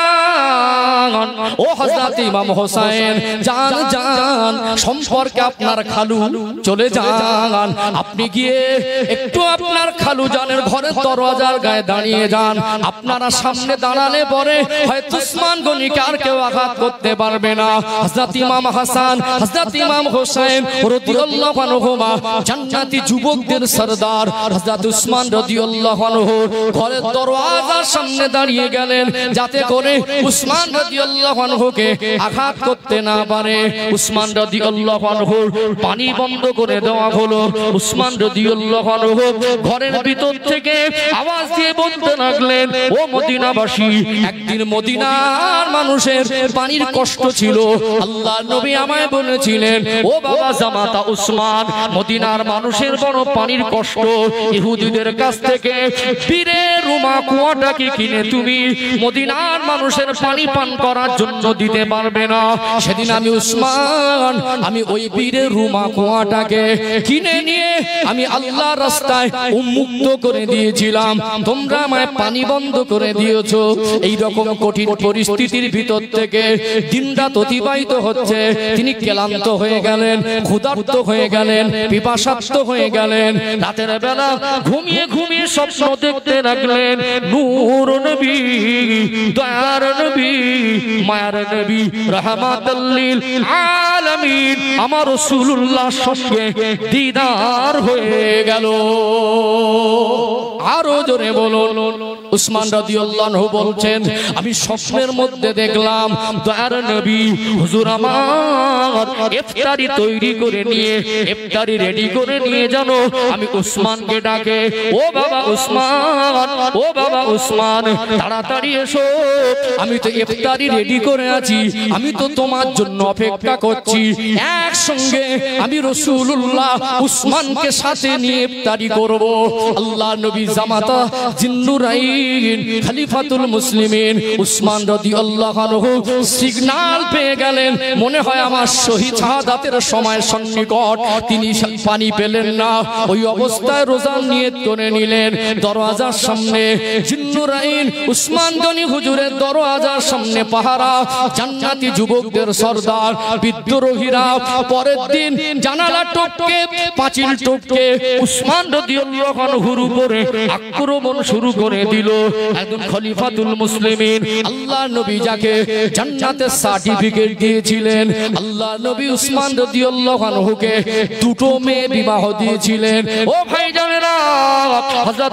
Speaker 2: হাসান, ও হযরত ইমাম হোসেন, যান যান, সম্পর্কে আপনার খালু চলে যান, আপনি গিয়ে একটু আপনার খালু জানের ঘরের দরজার গায়ে দাঁড়িয়ে যান। আপনারা সামনে দাঁড়ালে পরে হয়তো উসমান গনিকে আর কেউ আঘাত করতে পারবে না। হযরত ইমাম হাসান, হযরত ইমাম হোসেন রাদিয়াল্লাহু আনহুমা জান্নাতি যুবকদের সরদার হযরত উসমান রাদিয়াল্লাহু আনহু ঘরের দরওয়াজার সামনে দাঁড়িয়ে গেলেন, যাতে করে উসমান রাদিয়াল্লাহু আনহুকে আঘাত করতে না পারে। উসমান রাদিয়াল্লাহু আনহুর পানি বন্ধ করে দেওয়া হলো। উসমান রাদিয়াল্লাহু আনহু ঘরের ভিতর থেকে আওয়াজ দিয়ে বলতে লাগলেন, ও মদিনাবাসী, একদিন মদিনার মানুষের পানির কষ্ট ছিল। আল্লাহ নবী আমায় বলেছিলেন, ও বাবা জামাতা উসমান, মদিনার মানুষের বড় পানির কষ্ট। ইহুদিদের কাছ থেকে পীরে রুমা কুয়াটাকে কিনে তুমি মদিনার মানুষের পানি পান করার জন্য দিতে পারবে না। সেদিন আমি উসমান, আমি ওই পীরে রুমা কুয়াটাকে কিনে নিয়ে আমি আল্লাহর রাস্তায় উন্মুক্ত করে দিয়েছিলাম, তোমরা আমায় পানি বন্ধ করে দিয়েছো। এই রকম কঠিন পরিস্থিতির ভিতর থেকে দিনরাত অতিবাহিত হচ্ছে। তিনি ক্লান্ত হয়ে গেলেন, ক্ষুধার্ত হয়ে গেলেন, পিপাসার্ত হয়ে গেলেন। রাতের বেলা ঘুমিয়ে ঘুমিয়ে স্বপ্ন দেখতে লাগলেন, নূর নবী, দয়ার নবী, মায়ার নবী, রাহমাতুল লিল আলামিন আমার রাসূলুল্লাহর সঙ্গে দিদার হয়ে গেল। আরো জোরে বলুন। উসমান রাদিয়াল্লাহু আনহু বলছেন, আমি স্বপ্নের মধ্যে দেখলাম দয়ার নবী হুজুর আমার ইফতারি তৈরি করে নিয়ে, ইফতারি রেডি করে নিয়ে জানো আমি উসমানকে ডাকে, ও বাবা উসমান, ও বাবা উসমান, তাড়াতাড়ি এসো, আমি তো ইফতারি রেডি করে আছি, আমি তো তোমার জন্য অপেক্ষা করছি। একসঙ্গে আমি রাসূলুল্লাহ উসমানকে সাথে নিয়ে ইফতারি করব। আল্লাহ নবী জামাতা জিন্নুরাইন খলিফাতুল মুসলিমিন উসমান রাদিয়াল্লাহু আনহু সিগন্যাল পেয়ে গেলেন, মনে হয় আমার শহীদ শাহাদাতের সময় সন্নিকট। তিনি পানি পেলেন না, ওই অবস্থায় রোজা নিয়ত করে নিলেন। দরওয়াজার সামনে জিন্নুরাইন উসমান গনি হুজুরের দরওয়াজার সামনে পাহারা, জান্নাতি যুবকদের সরদার বিদ্রোহীরা পরের দিন জানালা টপকে, পাঁচিল টপকে উসমান রাদিয়াল্লাহু আনহুর উপরে আক্রমণ শুরু করে দিল। একজন খলিফাতুল মুসলিমিন, আল্লাহ নবী যাকে জান্নাতের সার্টিফিকেট দিয়েছিলেন, আল্লাহ নবী উসমান রাদিয়াল্লাহু আনহুকে দুটো মেয়ে বিবাহ দিয়েছিলেন। ও ভাইজানেরা, হযরত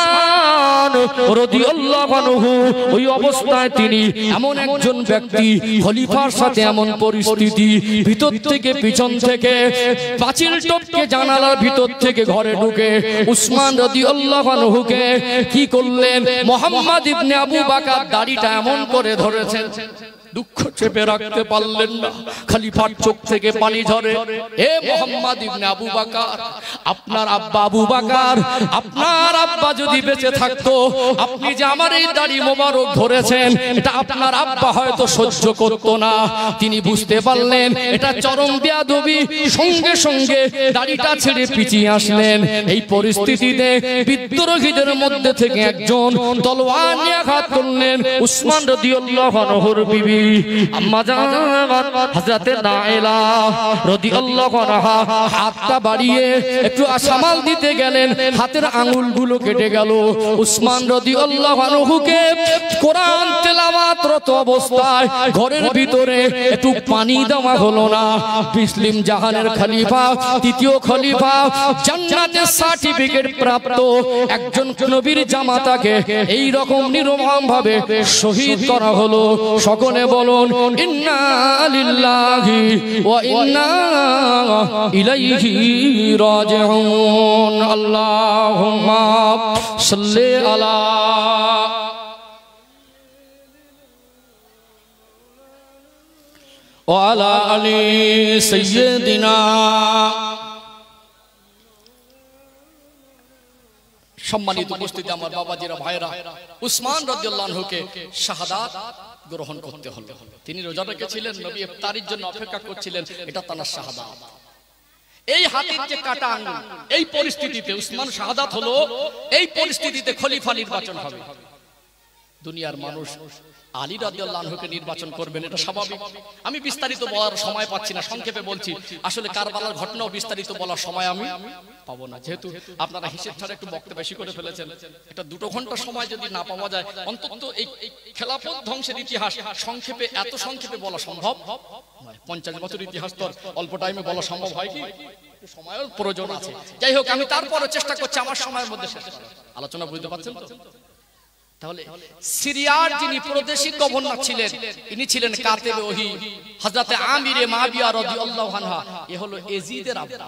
Speaker 2: উসমান রাদিয়াল্লাহু আনহু ওই অবস্থায় তিনি এমন একজন ব্যক্তি, খলিফার সাথে এমন পরিস্থিতি, ভিতর থেকে পিছন থেকে পাঁচিল টপকে জানালার ভিতর থেকে ঘরে ঢুকে উসমান রাদিয়াল্লাহু আনহুকে কি করলেন, মুহাম্মদ ইবনে আবু বকর দাড়িটা এমন করে ধরেছেন, দুঃখ চেপে রাখতে পারলেন না, খলিফার চোখ থেকে পানি ঝরে। এ মুহাম্মদ ইবনে আবু বকর, আপনার আব্বা আবু বকর, আপনার আব্বা যদি বেঁচে থাকতো, আপনি যে আমার এই দাড়ি মোবারক ধরেছেন, এটা আপনার আব্বা হয়তো সহ্য করতো না। তিনি বুঝতে পারলেন এটা চরম বেয়াদবি, সঙ্গে সঙ্গে দাড়িটা ছেড়ে পিছিয়ে আসলেন। এই পরিস্থিতিতে বিদ্রোহীদের মধ্যে থেকে একজন তলোয়ার নিয়ে আঘাত করলেন উসমান রাদিয়াল্লাহু আনহুর বিবি আম্মা জান হযরতে নাইলা রাদিয়াল্লাহু আনহা হাতটা বাড়িয়ে একটু সামাল দিতে গেলেন, হাতের আঙ্গুলগুলো কেটে গেল। উসমান রাদিয়াল্লাহু আনহুকে কোরআন তেলাওয়াতরত অবস্থায় ঘরের ভিতরে একটু পানি দেওয়া হলো না। মুসলিম জাহানের খলিফা, তৃতীয় খলিফা, জান্নাতের সার্টিফিকেট প্রাপ্ত একজন নবীর জামাতাকে এই রকম নির্মম ভাবে শহীদ করা হলো। সকলে বলুন ইন্না লিল্লাহি ওয়া ইন্না ইলাইহি রাজিউন। আল্লাহুম্মা সাল্লি আলা ওয়া আলা আলি সাইয়্যিদিনা।
Speaker 1: সম্মানিত উপস্থিতি আমার বাবাজিরা, ভাইরা, উসমান রাদিয়াল্লাহু আনহুকে শাহাদাত গ্রহণ করতে হলো। তিনি রোজা রেখেছিলেন, নবী ইফতারির জন্য অপেক্ষা করছিলেন, এটা তার শাহাদাত। এই হাতের যে কাটা আঙ্গুল, এই পরিস্থিতিতে উসমান শাহাদাত হলো। এই পরিস্থিতিতে খলিফা নির্বাচন হবে। দুনিয়ার মানুষ আলী রাদিয়াল্লাহু আনহুকে নির্বাচন করবেন, এটা স্বাভাবিক। আমি বিস্তারিত বলার সময় পাচ্ছি না, সংক্ষেপে বলছি। আসলে কারবালার ঘটনাও বিস্তারিত বলার সময় আমি পাবো না, যেহেতু আপনারা হিসেব ছাড়া একটু বক্তব্য বেশি করে ফেলেছেন। এটা দুটো ঘন্টা সময় যদি না পাওয়া যায়, অন্তত এই খেলাফত ধ্বংসের ইতিহাস সংক্ষেপে, এত সংক্ষেপে বলা সম্ভব নয়। পঞ্চাশ বছর ইতিহাস তো অল্প টাইমে বলা সম্ভব হয় কি? সময়ের প্রয়োজন আছে। যাই হোক, আমি তারপরও চেষ্টা করছি আমার সময়ের মধ্যে শেষ করার। আলোচনা বুঝতে পারছেন তো? তাহলে সিরিয়ার যিনি প্রাদেশিক গভর্নর ছিলেন, ইনি ছিলেন কাতেবে ওহী হযরতে আমিরে মাবিয়া রাদিয়াল্লাহু আনহা। এ হলো এজিদের আব্বা।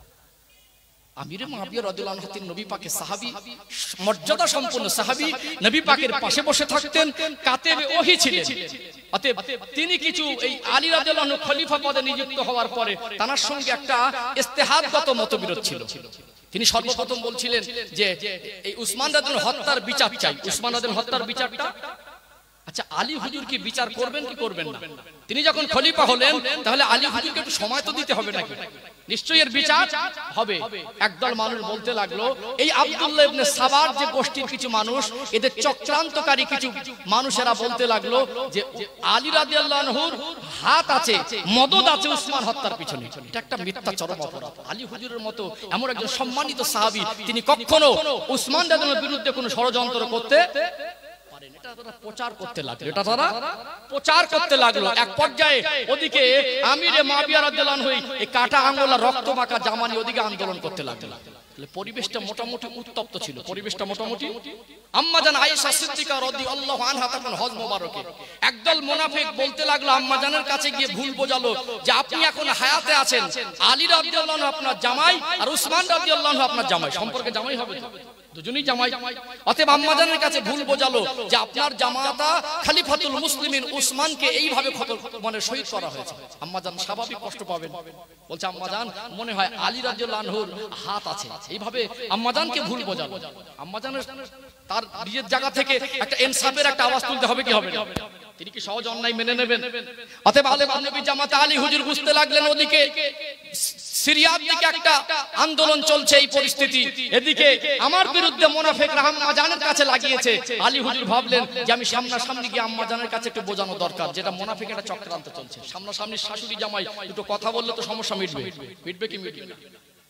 Speaker 1: আমিরে মাবিয়া রাদিয়াল্লাহু আনহু তিনি নবী পাকের সাহাবী, মর্যাদা সম্পন্ন সাহাবী, নবী পাকের পাশে বসে থাকতেন, কাতেবে ওহী ছিলেন। অতএব তিনি কিছু এই আলী রাদিয়াল্লাহু আনহু খলিফা পদে নিযুক্ত হওয়ার পরে তার সঙ্গে একটা ইস্তেহাদগত মতবিরোধ ছিল। তিনি সর্বপ্রথম বলছিলেন যে এই উসমান রাদিয়াল্লাহু হত্যার বিচার চাই। উসমান রাদিয়াল্লাহু হত্যার বিচারটা, আচ্ছা আলী হুজুর কি বিচার করবেন কি করবেন না? তিনি যখন খলিফা হলেন, তাহলে আলী হুজুরকে একটু সময় তো দিতে হবে নাকি? নিশ্চয়ই এর বিচার হবে। একদল মানুষ বলতে লাগলো, এই আব্দুল্লাহ ইবনে সাবার যে গোষ্ঠীর কিছু মানুষ, এদের চক্রান্তকারী কিছু মানুষেরা বলতে লাগলো যে আলী রাদিয়াল্লাহু আনহুর হাত আছে, মদদ আছে উসমান হত্যার পিছনে। এটা একটা মিথ্যা চরম অপরাধ। আলী হুজুরের মতো এমন একজন সম্মানিত সাহাবী, তিনি কখনো উসমান রাদিয়াল্লাহু আনহুর বিরুদ্ধে কোনো ষড়যন্ত্র করতে পারেন। এটা তারা প্রচার করতে লাগলো, এটা তারা প্রচার করতে লাগলো। এক পর্যায়ে ওদিকে আমিরে মাবিয়া রাদিয়াল্লাহু আনহু এই কাটা আঙ্গুল আর রক্ত মাখা জামা নিয়ে ওদিকে আন্দোলন করতে লাগলো। পরিবেশটা মোটামুটি উত্তপ্ত ছিল। পরিবেশটা মোটামুটি আম্মা জান আয়েশা সিদ্দিকা রাদিয়াল্লাহু আনহা তখন হজ মোবারকে একদল মুনাফিক বলতে লাগলো, আম্মা জানের কাছে গিয়ে ভুল বোঝালো যে আপনি এখন হায়াতে আছেন, আলী রাদিয়াল্লাহু আনহু আপনার জামাই আর উসমান রাদিয়াল্লাহু আনহু আপনার জামাই, সম্পর্কে জামাই হবে, দুজনেই জামাই। অতএব আম্মা জানের কাছে ভুল বোঝালো যে আপনার জামাতা খলিফাতুল মুসলিমিন উসমানকে এইভাবে মানে শহীদ করা হয়েছে। আম্মা জান স্বাভাবিক কষ্ট পাবেন, বলছে আম্মা জান মনে হয় আলী রাদিয়াল্লাহু আনহুর হাত আছে, এইভাবে আম্মা জানকে ভুল বোঝালো। আম্মা জানের তার নিজের জায়গা থেকে একটা ইনসাফের একটা আওয়াজ তুলতে হবে কি হবে না? তিনি কি সহজ অন্যায় মেনে নেবেন? অতএব আলেম নবী জামাতে আলী হুজুর বুঝতে লাগলেন ওদিকে সিরিয়ার দিকে একটা আন্দোলন চলছে, এই পরিস্থিতি, এদিকে আমার বিরুদ্ধে মুনাফিকরা আম্মা জানের কাছে লাগিয়েছে। আলী হুজুর ভাবলেন যে আমি সামনাসামনি গিয়ে আম্মা জানের কাছে একটু বোঝানো দরকার, যেটা মুনাফিক একটা চক্রান্ত চলছে। সামনাসামনি শাশুড়ি জামাই দুটো কথা বললে তো সমস্যা মিটবে, মিটবে কি মিটবে না?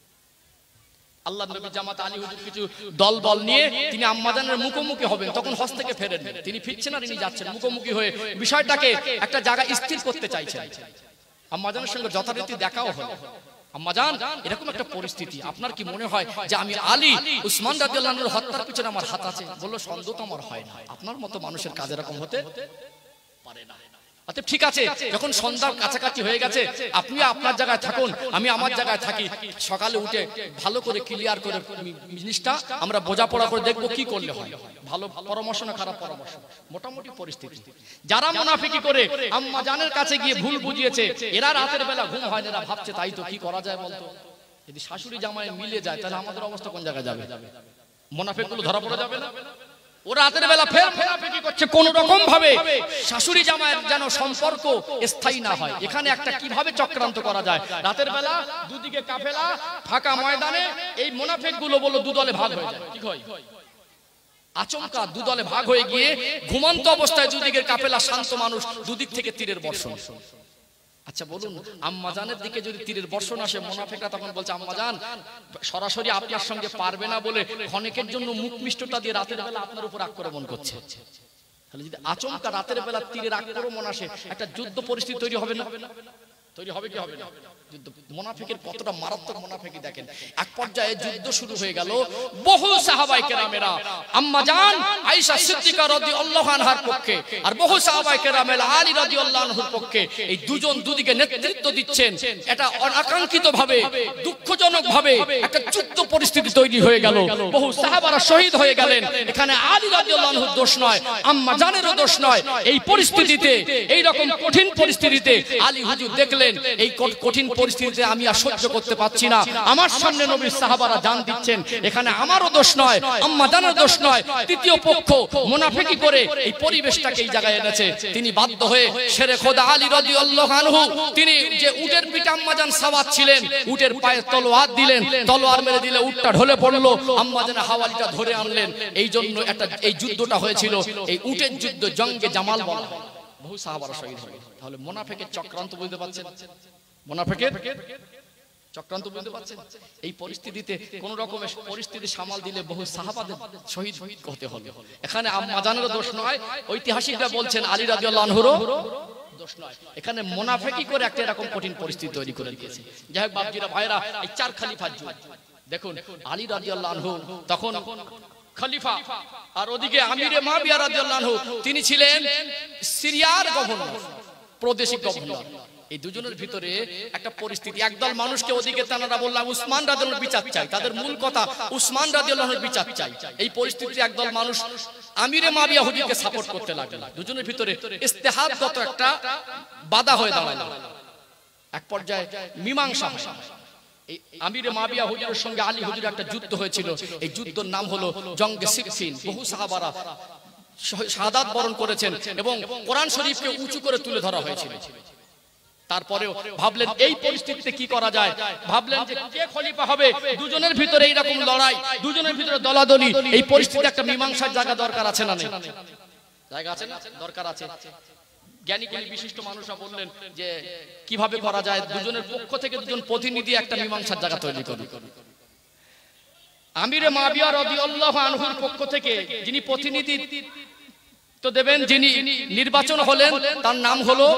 Speaker 1: আল্লাহ নবী জামাত আলী হুজুর কিছু দল বল নিয়ে তিনি আম্মাজানের মুখোমুখি হবেন। তখন হজ থেকে ফেরেন, তিনি ফিরছেন আর তিনি যাচ্ছেন, মুখোমুখি হয়ে বিষয়টাকে একটা জায়গায় স্থির করতে চাইছেন। আম্মাজানের সঙ্গে যথারীতি দেখাও হলো। আম্মাজান এরকম একটা পরিস্থিতি, আপনার কি মনে হয় যে আমি আলী উসমান রাদিয়াল্লাহু আনহুর হত্যার পিছনে আমার হাত আছে? বললো সন্দেহ তো আমার হয় না, আপনার মতো মানুষের কাজ এরকম হতে পারে না। আচ্ছা ঠিক আছে, যখন সন্ধ্যার কাছাকাছি হয়ে গেছে, আপনি আপনার জায়গায় থাকুন, আমি আমার জায়গায় থাকি। সকালে উঠে ভালো করে ক্লিয়ার করে জিনিসটা আমরা বোঝাপড়া করে দেখবো কি করলে হয়, ভালো পরামর্শ না খারাপ পরামর্শ। মোটামুটি পরিস্থিতি যারা মুনাফিকি করে আম্মা জানের কাছে গিয়ে ভুল বুঝিয়েছে, এরা রাতের বেলা ঘুম হয় না, এরা ভাবছে তাই তো, কি করা যায় বলতো? যদি শাশুড়ি জামাই মিলে যায় তাহলে আমাদের অবস্থা কোন জায়গায় যাবে? মুনাফিকগুলো ধরা পড়ে যাবে না? ও রাতের বেলা ফের মুনাফিকি করছে কোন রকম ভাবে শাশুড়ি জামাইয়ের যেন সম্পর্ক স্থায়ী না হয়। এখানে একটা কিভাবে চক্রান্ত করা যায়? রাতের বেলা দুদিকে কাফেলা, ফাঁকা ময়দানে এই মুনাফিকগুলো বলো দুদলে ভাগ হয়ে যায়। কি হয়? আচমকা দুদলে ভাগ হয়ে গিয়ে ঘুমন্ত অবস্থায় দুদিকের কাফেলা, শান্ত মানুষ, দুদিক থেকে তীরের বর্ষণ। আচ্ছা বলুন, আম্মাজানের দিকে যদি তীরের বর্ষণ আসে, মুনাফিকরা তখন বলছে আম্মাজান সরাসরি আপনার সঙ্গে পারবে না বলে ক্ষণিকের জন্য মুখ মিষ্টতা দিয়ে রাতের বেলা আপনার উপর আক্রমণ করছে। তাহলে যদি আচমকা রাতের বেলা তীরের আক্রমণ আসে, একটা যুদ্ধ পরিস্থিতি তৈরি হবে না? তৈরি হবে কি হবে না? যুদ্ধ। মুনাফিকের কতটা মারাত্মক মুনাফিকি দেখেন। এক পর্যায়ে যুদ্ধ শুরু হয়ে গেল। বহু সাহাবায়ে কেরামেরা আম্মা জান আয়েশা সিদ্দিকা রাদিয়াল্লাহু আনহার পক্ষে আর বহু সাহাবায়ে কেরামেল আলী রাদিয়াল্লাহু আনহুর পক্ষে এই দুজন দুদিকে নেতৃত্ব দিচ্ছেন। এটা অনাকাঙ্ক্ষিতভাবে, দুঃখজনকভাবে একটা যুদ্ধ পরিস্থিতি তৈরি হয়ে গেল। বহু সাহাবারা শহীদ হয়ে গেলেন। এখানে আলী রাদিয়াল্লাহু আনহুর দোষ নয়, আম্মা জানেরও দোষ নয়। এই পরিস্থিতিতে, এই রকম কঠিন পরিস্থিতিতে আলী হুজুর দেখলেন এই কঠিন পরিস্থিতিতে আমি আর সহ্য করতে পারছি না, আমার সামনে নবীর সাহাবারা জান দিচ্ছেন, এখানে আমারও দোষ নয়, আম্মা জানের দোষ নয়। তৃতীয় পক্ষ মুনাফিকি করে এই পরিবেশটাকে এই জায়গায় এনেছে। তিনি বাধ্য হয়ে শেরে খোদা আলী রাদিয়াল্লাহু আনহু, তিনি যে উটের পিঠে আম্মা জান সাওয়ার ছিলেন, উটের পায়ে তলোয়ার দিলেন, তলোয়ার মেরে দিলে উটটা ঢলে পড়লো, আম্মা জান হাওয়ালিটা ধরে আনলেন। এই জন্য একটা এই যুদ্ধটা হয়েছিল, এই উটের যুদ্ধ, জঙ্গে জামাল বলা হয়। বহু সাহাবারা শহীদ হয়ে। তাহলে মুনাফিকের চক্রান্ত বুঝতে পারছেন? মুনাফিকের চক্রান্ত বুঝতে পারছেন? এই পরিস্থিতিতে কোন রকমের পরিস্থিতি সামাল দিলে বহু সাহাবাদের শহীদ শহীদ হতে হলো। এখানে আম্মা জানেরও দোষ নয়, ঐতিহাসিকরা বলছেন আলী রাদিয়াল্লাহু আনহুরও দোষ নয়। এখানে মুনাফিকি করে একটা এরকম কঠিন পরিস্থিতি তৈরি করে দিয়েছে। যাই হোক বাপজিরা ভাইরা, এই চার খলিফার যুগ দেখুন। আলী রাদিয়াল্লাহু আনহু তখন খলিফা, আর ওদিকে আমিরে মুআবিয়া রাদিয়াল্লাহু আনহু তিনি ছিলেন সিরিয়ার গভর্নর, প্রাদেশিক গভর্নর। এই দুজনের ভিতরে একটা পরিস্থিতি, একদল মানুষকে ওদিকে তারা বললাম উসমান রাদিয়াল্লাহু বিচার চাই, তাদের মূল কথা উসমান রাদিয়াল্লাহু বিচার চাই। এই পরিস্থিতিতে একদল মানুষ আমিরে মুআবিয়া হুজুরকে সাপোর্ট করতে লাগলো। দুজনের ভিতরে ইস্তেহাদগত একটা বাধা হয়ে দাঁড়ালো। এক পর্যায়ে মীমাংসা হয়। এই আমিরে মুআবিয়া হুজুরের সঙ্গে আলী হুজুরের একটা যুদ্ধ হয়েছিল। এই যুদ্ধের নাম হলো জঙ্গে সিফফিন। বহু সাহাবারা শাহাদাত বরণ করেছেন এবং কোরআন শরীফকে উঁচু করে তুলে ধরা হয়েছিল। তারপরেও ভাবলেন এই পরিস্থিতিতে কি করা যায়, ভাবলেন যে কে খলিফা হবে। দুজনের ভিতরে এইরকম লড়াই, দুজনের ভিতরে দলাদলি, এই পরিস্থিতিতে একটা মীমাংসার জায়গা দরকার আছে না? নেই জায়গা আছে না? দরকার আছে। জ্ঞানী জ্ঞানী বিশিষ্ট মানুষরা বললেন যে কিভাবে করা যায়, দুজনের পক্ষ থেকে দুজন প্রতিনিধি একটা মীমাংসার জায়গা তৈরি করবে। আমিরে মুআবিয়া রাদিয়াল্লাহু আনহুর পক্ষ থেকে যিনি প্রতিনিধি তো দেবেন, যিনি নির্বাচন হলেন, তার নাম হলো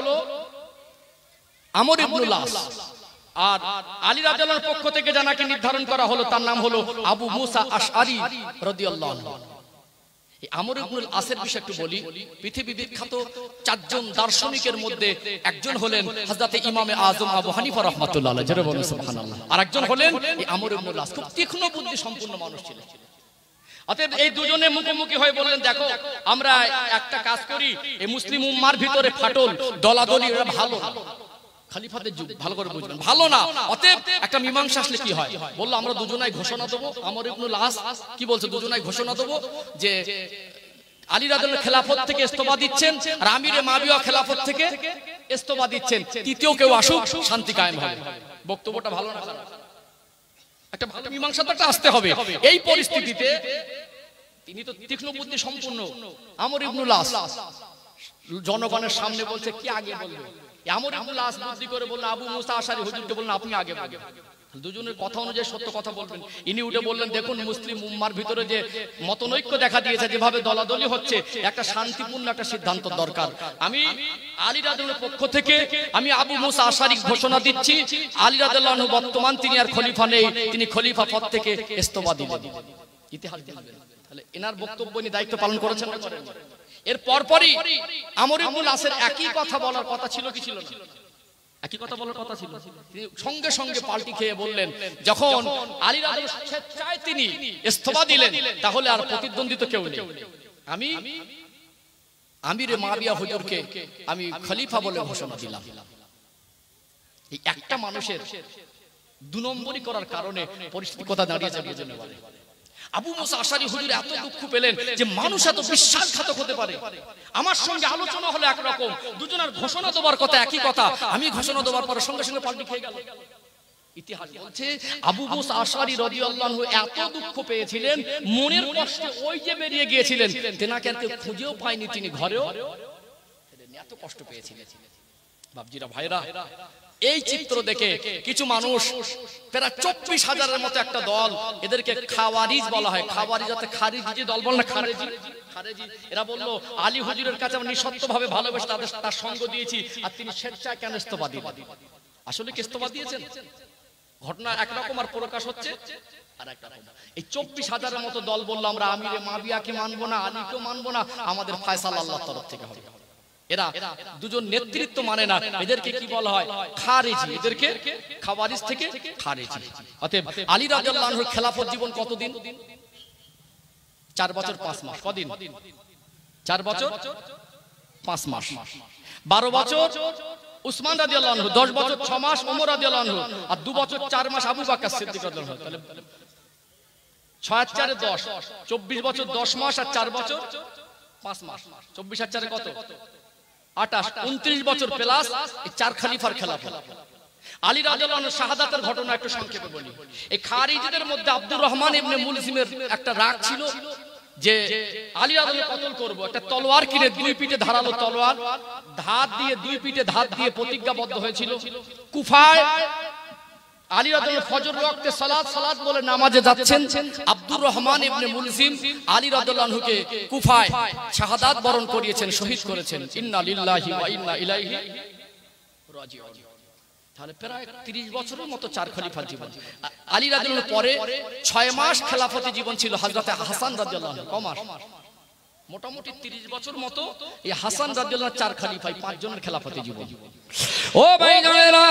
Speaker 1: আমর ইবনুল আস। আর আলী রাদিয়াল্লাহু আনহুর পক্ষ থেকে যাকে নির্ধারণ করা হলো তার নাম হলো আবু মুসা আশআরী রাদিয়াল্লাহু আনহু। এই আমর ইবনুল আসের বিষয়ে একটু বলি। পৃথিবী বিখ্যাত চারজন দার্শনিকের মধ্যে একজন হলেন হযরত ইমামে আযম আবু হানিফা রাহমাতুল্লাহ আলাইহি, যারা বলেন সুবহানাল্লাহ। আর একজন হলেন এই আমর ইবনুল আস, খুব তীক্ষ্ণ বুদ্ধি সম্পন্ন মানুষ ছিলেন। অতএব এই দুজনে মুখোমুখি হয়ে বললেন, দেখো আমরা একটা কাজ করি, এই মুসলিম উম্মার ভিতরে ফাটল, দলাদলি এটা ভালো না। খলিফাদের যুগ, ভালো করে বুঝবেন, ভালো না। অতএব একটা মীমাংসা আসলে কি হয়? বললো আমরা দুজনাই ঘোষণা দেবো। আমর ইবনুল আস কি বলছে? দুজনাই ঘোষণা দেবো যে আলী রাদিয়াল্লাহু খেলাফত থেকে ইস্তফা দিচ্ছেন আর আমিরে মুআবিয়া খেলাফত থেকে ইস্তফা দিচ্ছেন, তৃতীয় কেউ আসুক, শান্তি কায়েম হবে। বক্তব্যটা ভালো না? একটা ভালো মীমাংসা তো আসতে হবে। এই পরিস্থিতিতে তিনি তো তীক্ষ্ণ বুদ্ধি সম্পূর্ণ আমর ইবনুল আস জনগণের সামনে বলছে কি আগে বলবে। আমর ইবনুল আস বুদ্ধি করে বললেন আবু মুসা আশআরী হুজুরকে বললেন আপনি আগে বলবেন, দুজনের কথা অনুযায়ী সত্য কথা বলবেন। ইনি উঠে বললেন, দেখুন মুসলিম উম্মার ভিতরে যে মতনৈক্য দেখা দিয়েছে, যেভাবে দলাদলি হচ্ছে, একটা শান্তিপূর্ণ একটা সিদ্ধান্ত দরকার। আমি আলী রাদিয়াল্লাহু পক্ষ থেকে আমি আবু মুসা আশআরী ঘোষণা দিচ্ছি, আলী রাদিয়াল্লাহু আনহু বর্তমান তিনি আর খলিফা নেই, তিনি খলিফা পদ থেকে ইস্তফা দিলেন। ইতিহাস দিলেন। তাহলে এনার বক্তব্য নিয়ে দায়িত্ব পালন করেছেন না করেন? এর পরপরই আমর ইবনুল আসের একই কথা বলার কথা ছিল কি ছিল না? একই কথা বলার কথা ছিল। তিনি সঙ্গে সঙ্গে পাল্টি খেয়ে বললেন, যখন আলী রাদিয়াল্লাহু স্বেচ্ছায় তিনি ইস্তফা দিলেন, তাহলে আর প্রতিদ্বন্দ্বিতা কেউ নেই। আমি আমিরে মুআবিয়া হুজুরকে আমি খলিফা বলে ঘোষণা দিলাম। এই একটা মানুষের দু নম্বরই করার কারণে পরিস্থিতি কথা দাঁড়িয়েছে বুঝতে পারে। আবু মুসা আশআরী হুজুর এত দুঃখ পেলেন যে মানুষ এত বিশ্বাসঘাতক হতে পারে। আমার সঙ্গে আলোচনা হলো একরকম, দুজনের ঘোষণা দেওয়ার কথা একই কথা, আমি ঘোষণা দেওয়ার পরে সঙ্গে সঙ্গে পাল্টি খেয়ে গেল। ইতিহাস বলছে আবু মুসা আশআরী রাদিয়াল্লাহু আনহু এত দুঃখ পেয়েছিলেন, মনের কষ্টে ওই যে বেরিয়ে গিয়েছিলেন, তেনাকে আর কেউ খুঁজেও পায়নি, তিনি ঘরেও এত কষ্ট পেয়েছিলেন। বাপজিরা ভাইরা, এই চিত্র দেখে কিছু মানুষ প্রায় চব্বিশ হাজারের মতো একটা দল, এদেরকে খাওয়ারিজ বলা হয়। খাওয়ারিজ অর্থাৎ খারিজি দল বল না, খারেজি খারেজি। এরা বললো আলী হুজুরের কাছে আমি নিঃশর্তভাবে ভালোবেসে তাদের তার সঙ্গ দিয়েছি, আর তিনি স্বেচ্ছায় কেন ইস্তফা দিলেন? আসলে কি ইস্তফা দিয়েছেন? ঘটনা একরকম আর প্রকাশ হচ্ছে আর এক রকম। এই চব্বিশ হাজারের মতো দল বললো আমরা আমিরে মাবিয়াকে মানবো না, আলীকেও মানবো না, আমাদের ফয়সালা আল্লাহর তরফ থেকে হবে। এরা দুজন নেতৃত্ব মানে না, এদেরকে কি বলা হয়? খারিজি। এদেরকে খাওয়ারিজ থেকে খারিজি। অতএব আলী রাদিয়াল্লাহু আনহুর খেলাফত জীবন কতদিন? চার বছর পাঁচ মাস। কদিন? চার বছর পাঁচ মাস। বারো বছর উসমান রাদিয়াল্লাহু আনহু, দশ বছর ছ মাস ওমর রাদিয়াল্লাহু আনহু, আর দু বছর চার মাস আবু বকর সিদ্দিক রাদিয়াল্লাহু আনহু। তাহলে ছয় আর চারে দশ, চব্বিশ বছর দশ মাস আর চার বছর পাঁচ মাস। চব্বিশ আর চারে কত? আটাশ। উনত্রিশ বছর প্লাস এই চার খলিফার খেলাফত। আলী রাদিয়াল্লাহু আনহু শাহাদাতের ঘটনা একটু সংক্ষেপে বলি। এই খারিজিদের মধ্যে আব্দুর রহমান ইবনে মুলজিমের একটা রাগ ছিল যে আলী রাদিয়াল্লাহু কতল করব। একটা তলোয়ার কিনে দুই পিঠে ধারালো তলোয়ার, ধার দিয়ে দুই পিঠে ধার দিয়ে প্রতিজ্ঞাবদ্ধ হয়েছিল। কুফায় আলী রাদিয়াল্লাহু ফজর ওয়াক্তে সালাত সালাত বলে নামাজে যাচ্ছেন, আব্দুর রহমান ইবনে মুলজিম আলী রাদিয়াল্লাহু আনহুকে কুফায় শাহাদাত বরণ করিয়েছেন, শহীদ করেছেন। ইন্না লিল্লাহি ওয়া ইন্না ইলাইহি রাজিউন। তাহলে প্রায় ত্রিশ বছরের মতো চার খলিফার জীবন। আলী রাদিয়াল্লাহু পরে ছয় মাস খেলাফতি জীবন ছিল হযরতে হাসান রাদিয়াল্লাহু আনহু। কয় মাস? মোটামুটি ত্রিশ বছর মতো এই হাসান রাদিয়াল্লাহু চার খলিফায় পাঁচ জনের খেলাফতি জীবন।
Speaker 2: ও ভাই জানেরা,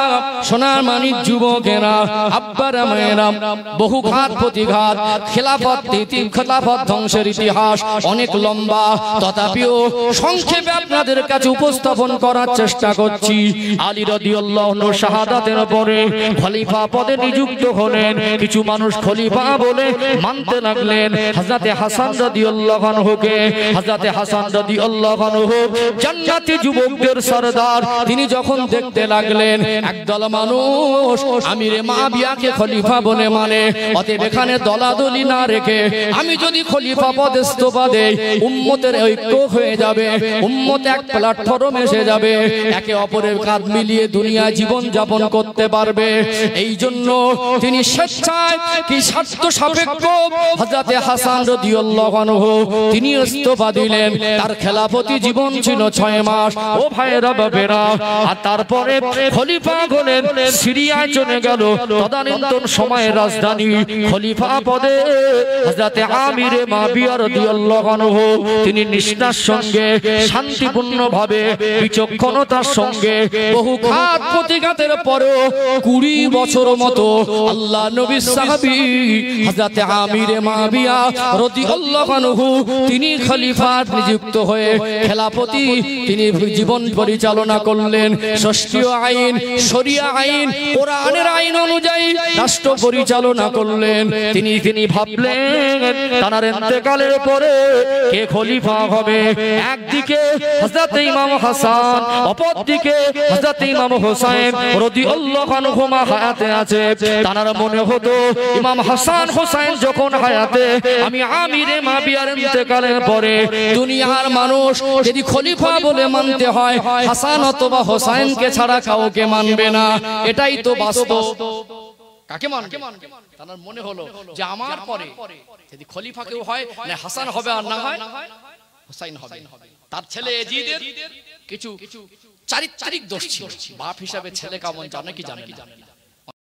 Speaker 2: সোনার মানিক যুবকেরা, আব্বারা মায়েরা, বহু ঘাত প্রতিঘাত, খেলাফত তিন খেলাফত ধ্বংসের ইতিহাস অনেক লম্বা, তথাপিও সংক্ষেপে আপনাদের কাছে উপস্থাপন করার চেষ্টা করছি। আলী রাদিয়াল্লাহু আনহু শাহাদাতের পরে খলিফা পদে নিযুক্ত হলেন। কিছু মানুষ খলিফা বলে মানতে লাগলেন হযরতে হাসান রাদিয়াল্লাহু আনহুকে। হযরতে হাসান রাদিয়াল্লাহু আনহু জান্নাতি যুবকদের সরদার। তিনি যখন দেখতে লাগলেন একদল মানুষ আমিরে মাবিয়াকে খলিফা বলে মানে, অতএব এখানে দলাদলি না রেখে আমি যদি খলিফা পদে ইস্তফা দেই, উম্মতের ঐক্য হয়ে যাবে, উম্মত এক প্ল্যাটফর্মে এসে যাবে, একে অপরের কাঁধ মিলিয়ে দুনিয়া জীবন যাপন করতে পারবে। এই জন্য তিনি স্বেচ্ছায় কি স্বার্থ সাপেক্ষ হযরতে হাসান রাদিয়াল্লাহু আনহু তিনি ইস্তফা দিলেন। তার খেলাফতি জীবন ছিল ছয় মাস। ও ভাইরা বাবেরা, আর তারপরে খলিফা হলেন, সিরিয়ায় চলে গেল তদানীন্তন সময়ের রাজধানী। খলিফা পদে হযরতে আমিরে মাবিয়া রাদিয়াল্লাহু আনহু তিনি নিষ্ঠার সঙ্গে শান্তিপূর্ণভাবে বিচক্ষণতার সঙ্গে বহু ঘাত প্রতিঘাতের পরেও কুড়ি বছর মতো আল্লাহ নবীর সাহাবী হযরতে আমিরে মাবিয়া রাদিয়াল্লাহু আনহু তিনি খলিফা নিযুক্ত হয়ে খেলাফতি তিনি জীবন পরিচালনা করলেন। শাস্ত্রীয় আইন, শরিয়া আইন, কোরআনের আইন অনুযায়ী রাষ্ট্র পরিচালনা করলেন। তিনি তিনি ভাবলেন তার ইন্তেকালের পরে কে খলিফা হবে। একদিকে হযরত ইমাম হাসান, অপরদিকে হযরত ইমাম হোসেন রাদিয়াল্লাহু আনহুমা হায়াতে আছে। তার মনে হতো ইমাম হাসান হোসেন যখন হায়াতে, আমি আমিরে মাবিয়ার ইন্তেকালের পরে দুনিয়ার মানুষ যদি খলিফা বলে মানতে হয়, হাসান অথবা হোসেনকে ছাড়া কাউকে মানবে না। এটাই তো বাস্তব। কাকে মানবে? তার মনে হলো যে আমার পরে যদি খলিফা কেউ হয়, না হাসান হবে আর না হয় হোসেন হবে। তার ছেলে ইয়াজিদের কিছু চারিত্রিক দোষ ছিল। বাপ হিসাবে ছেলে কেমন জানে কি জানে না?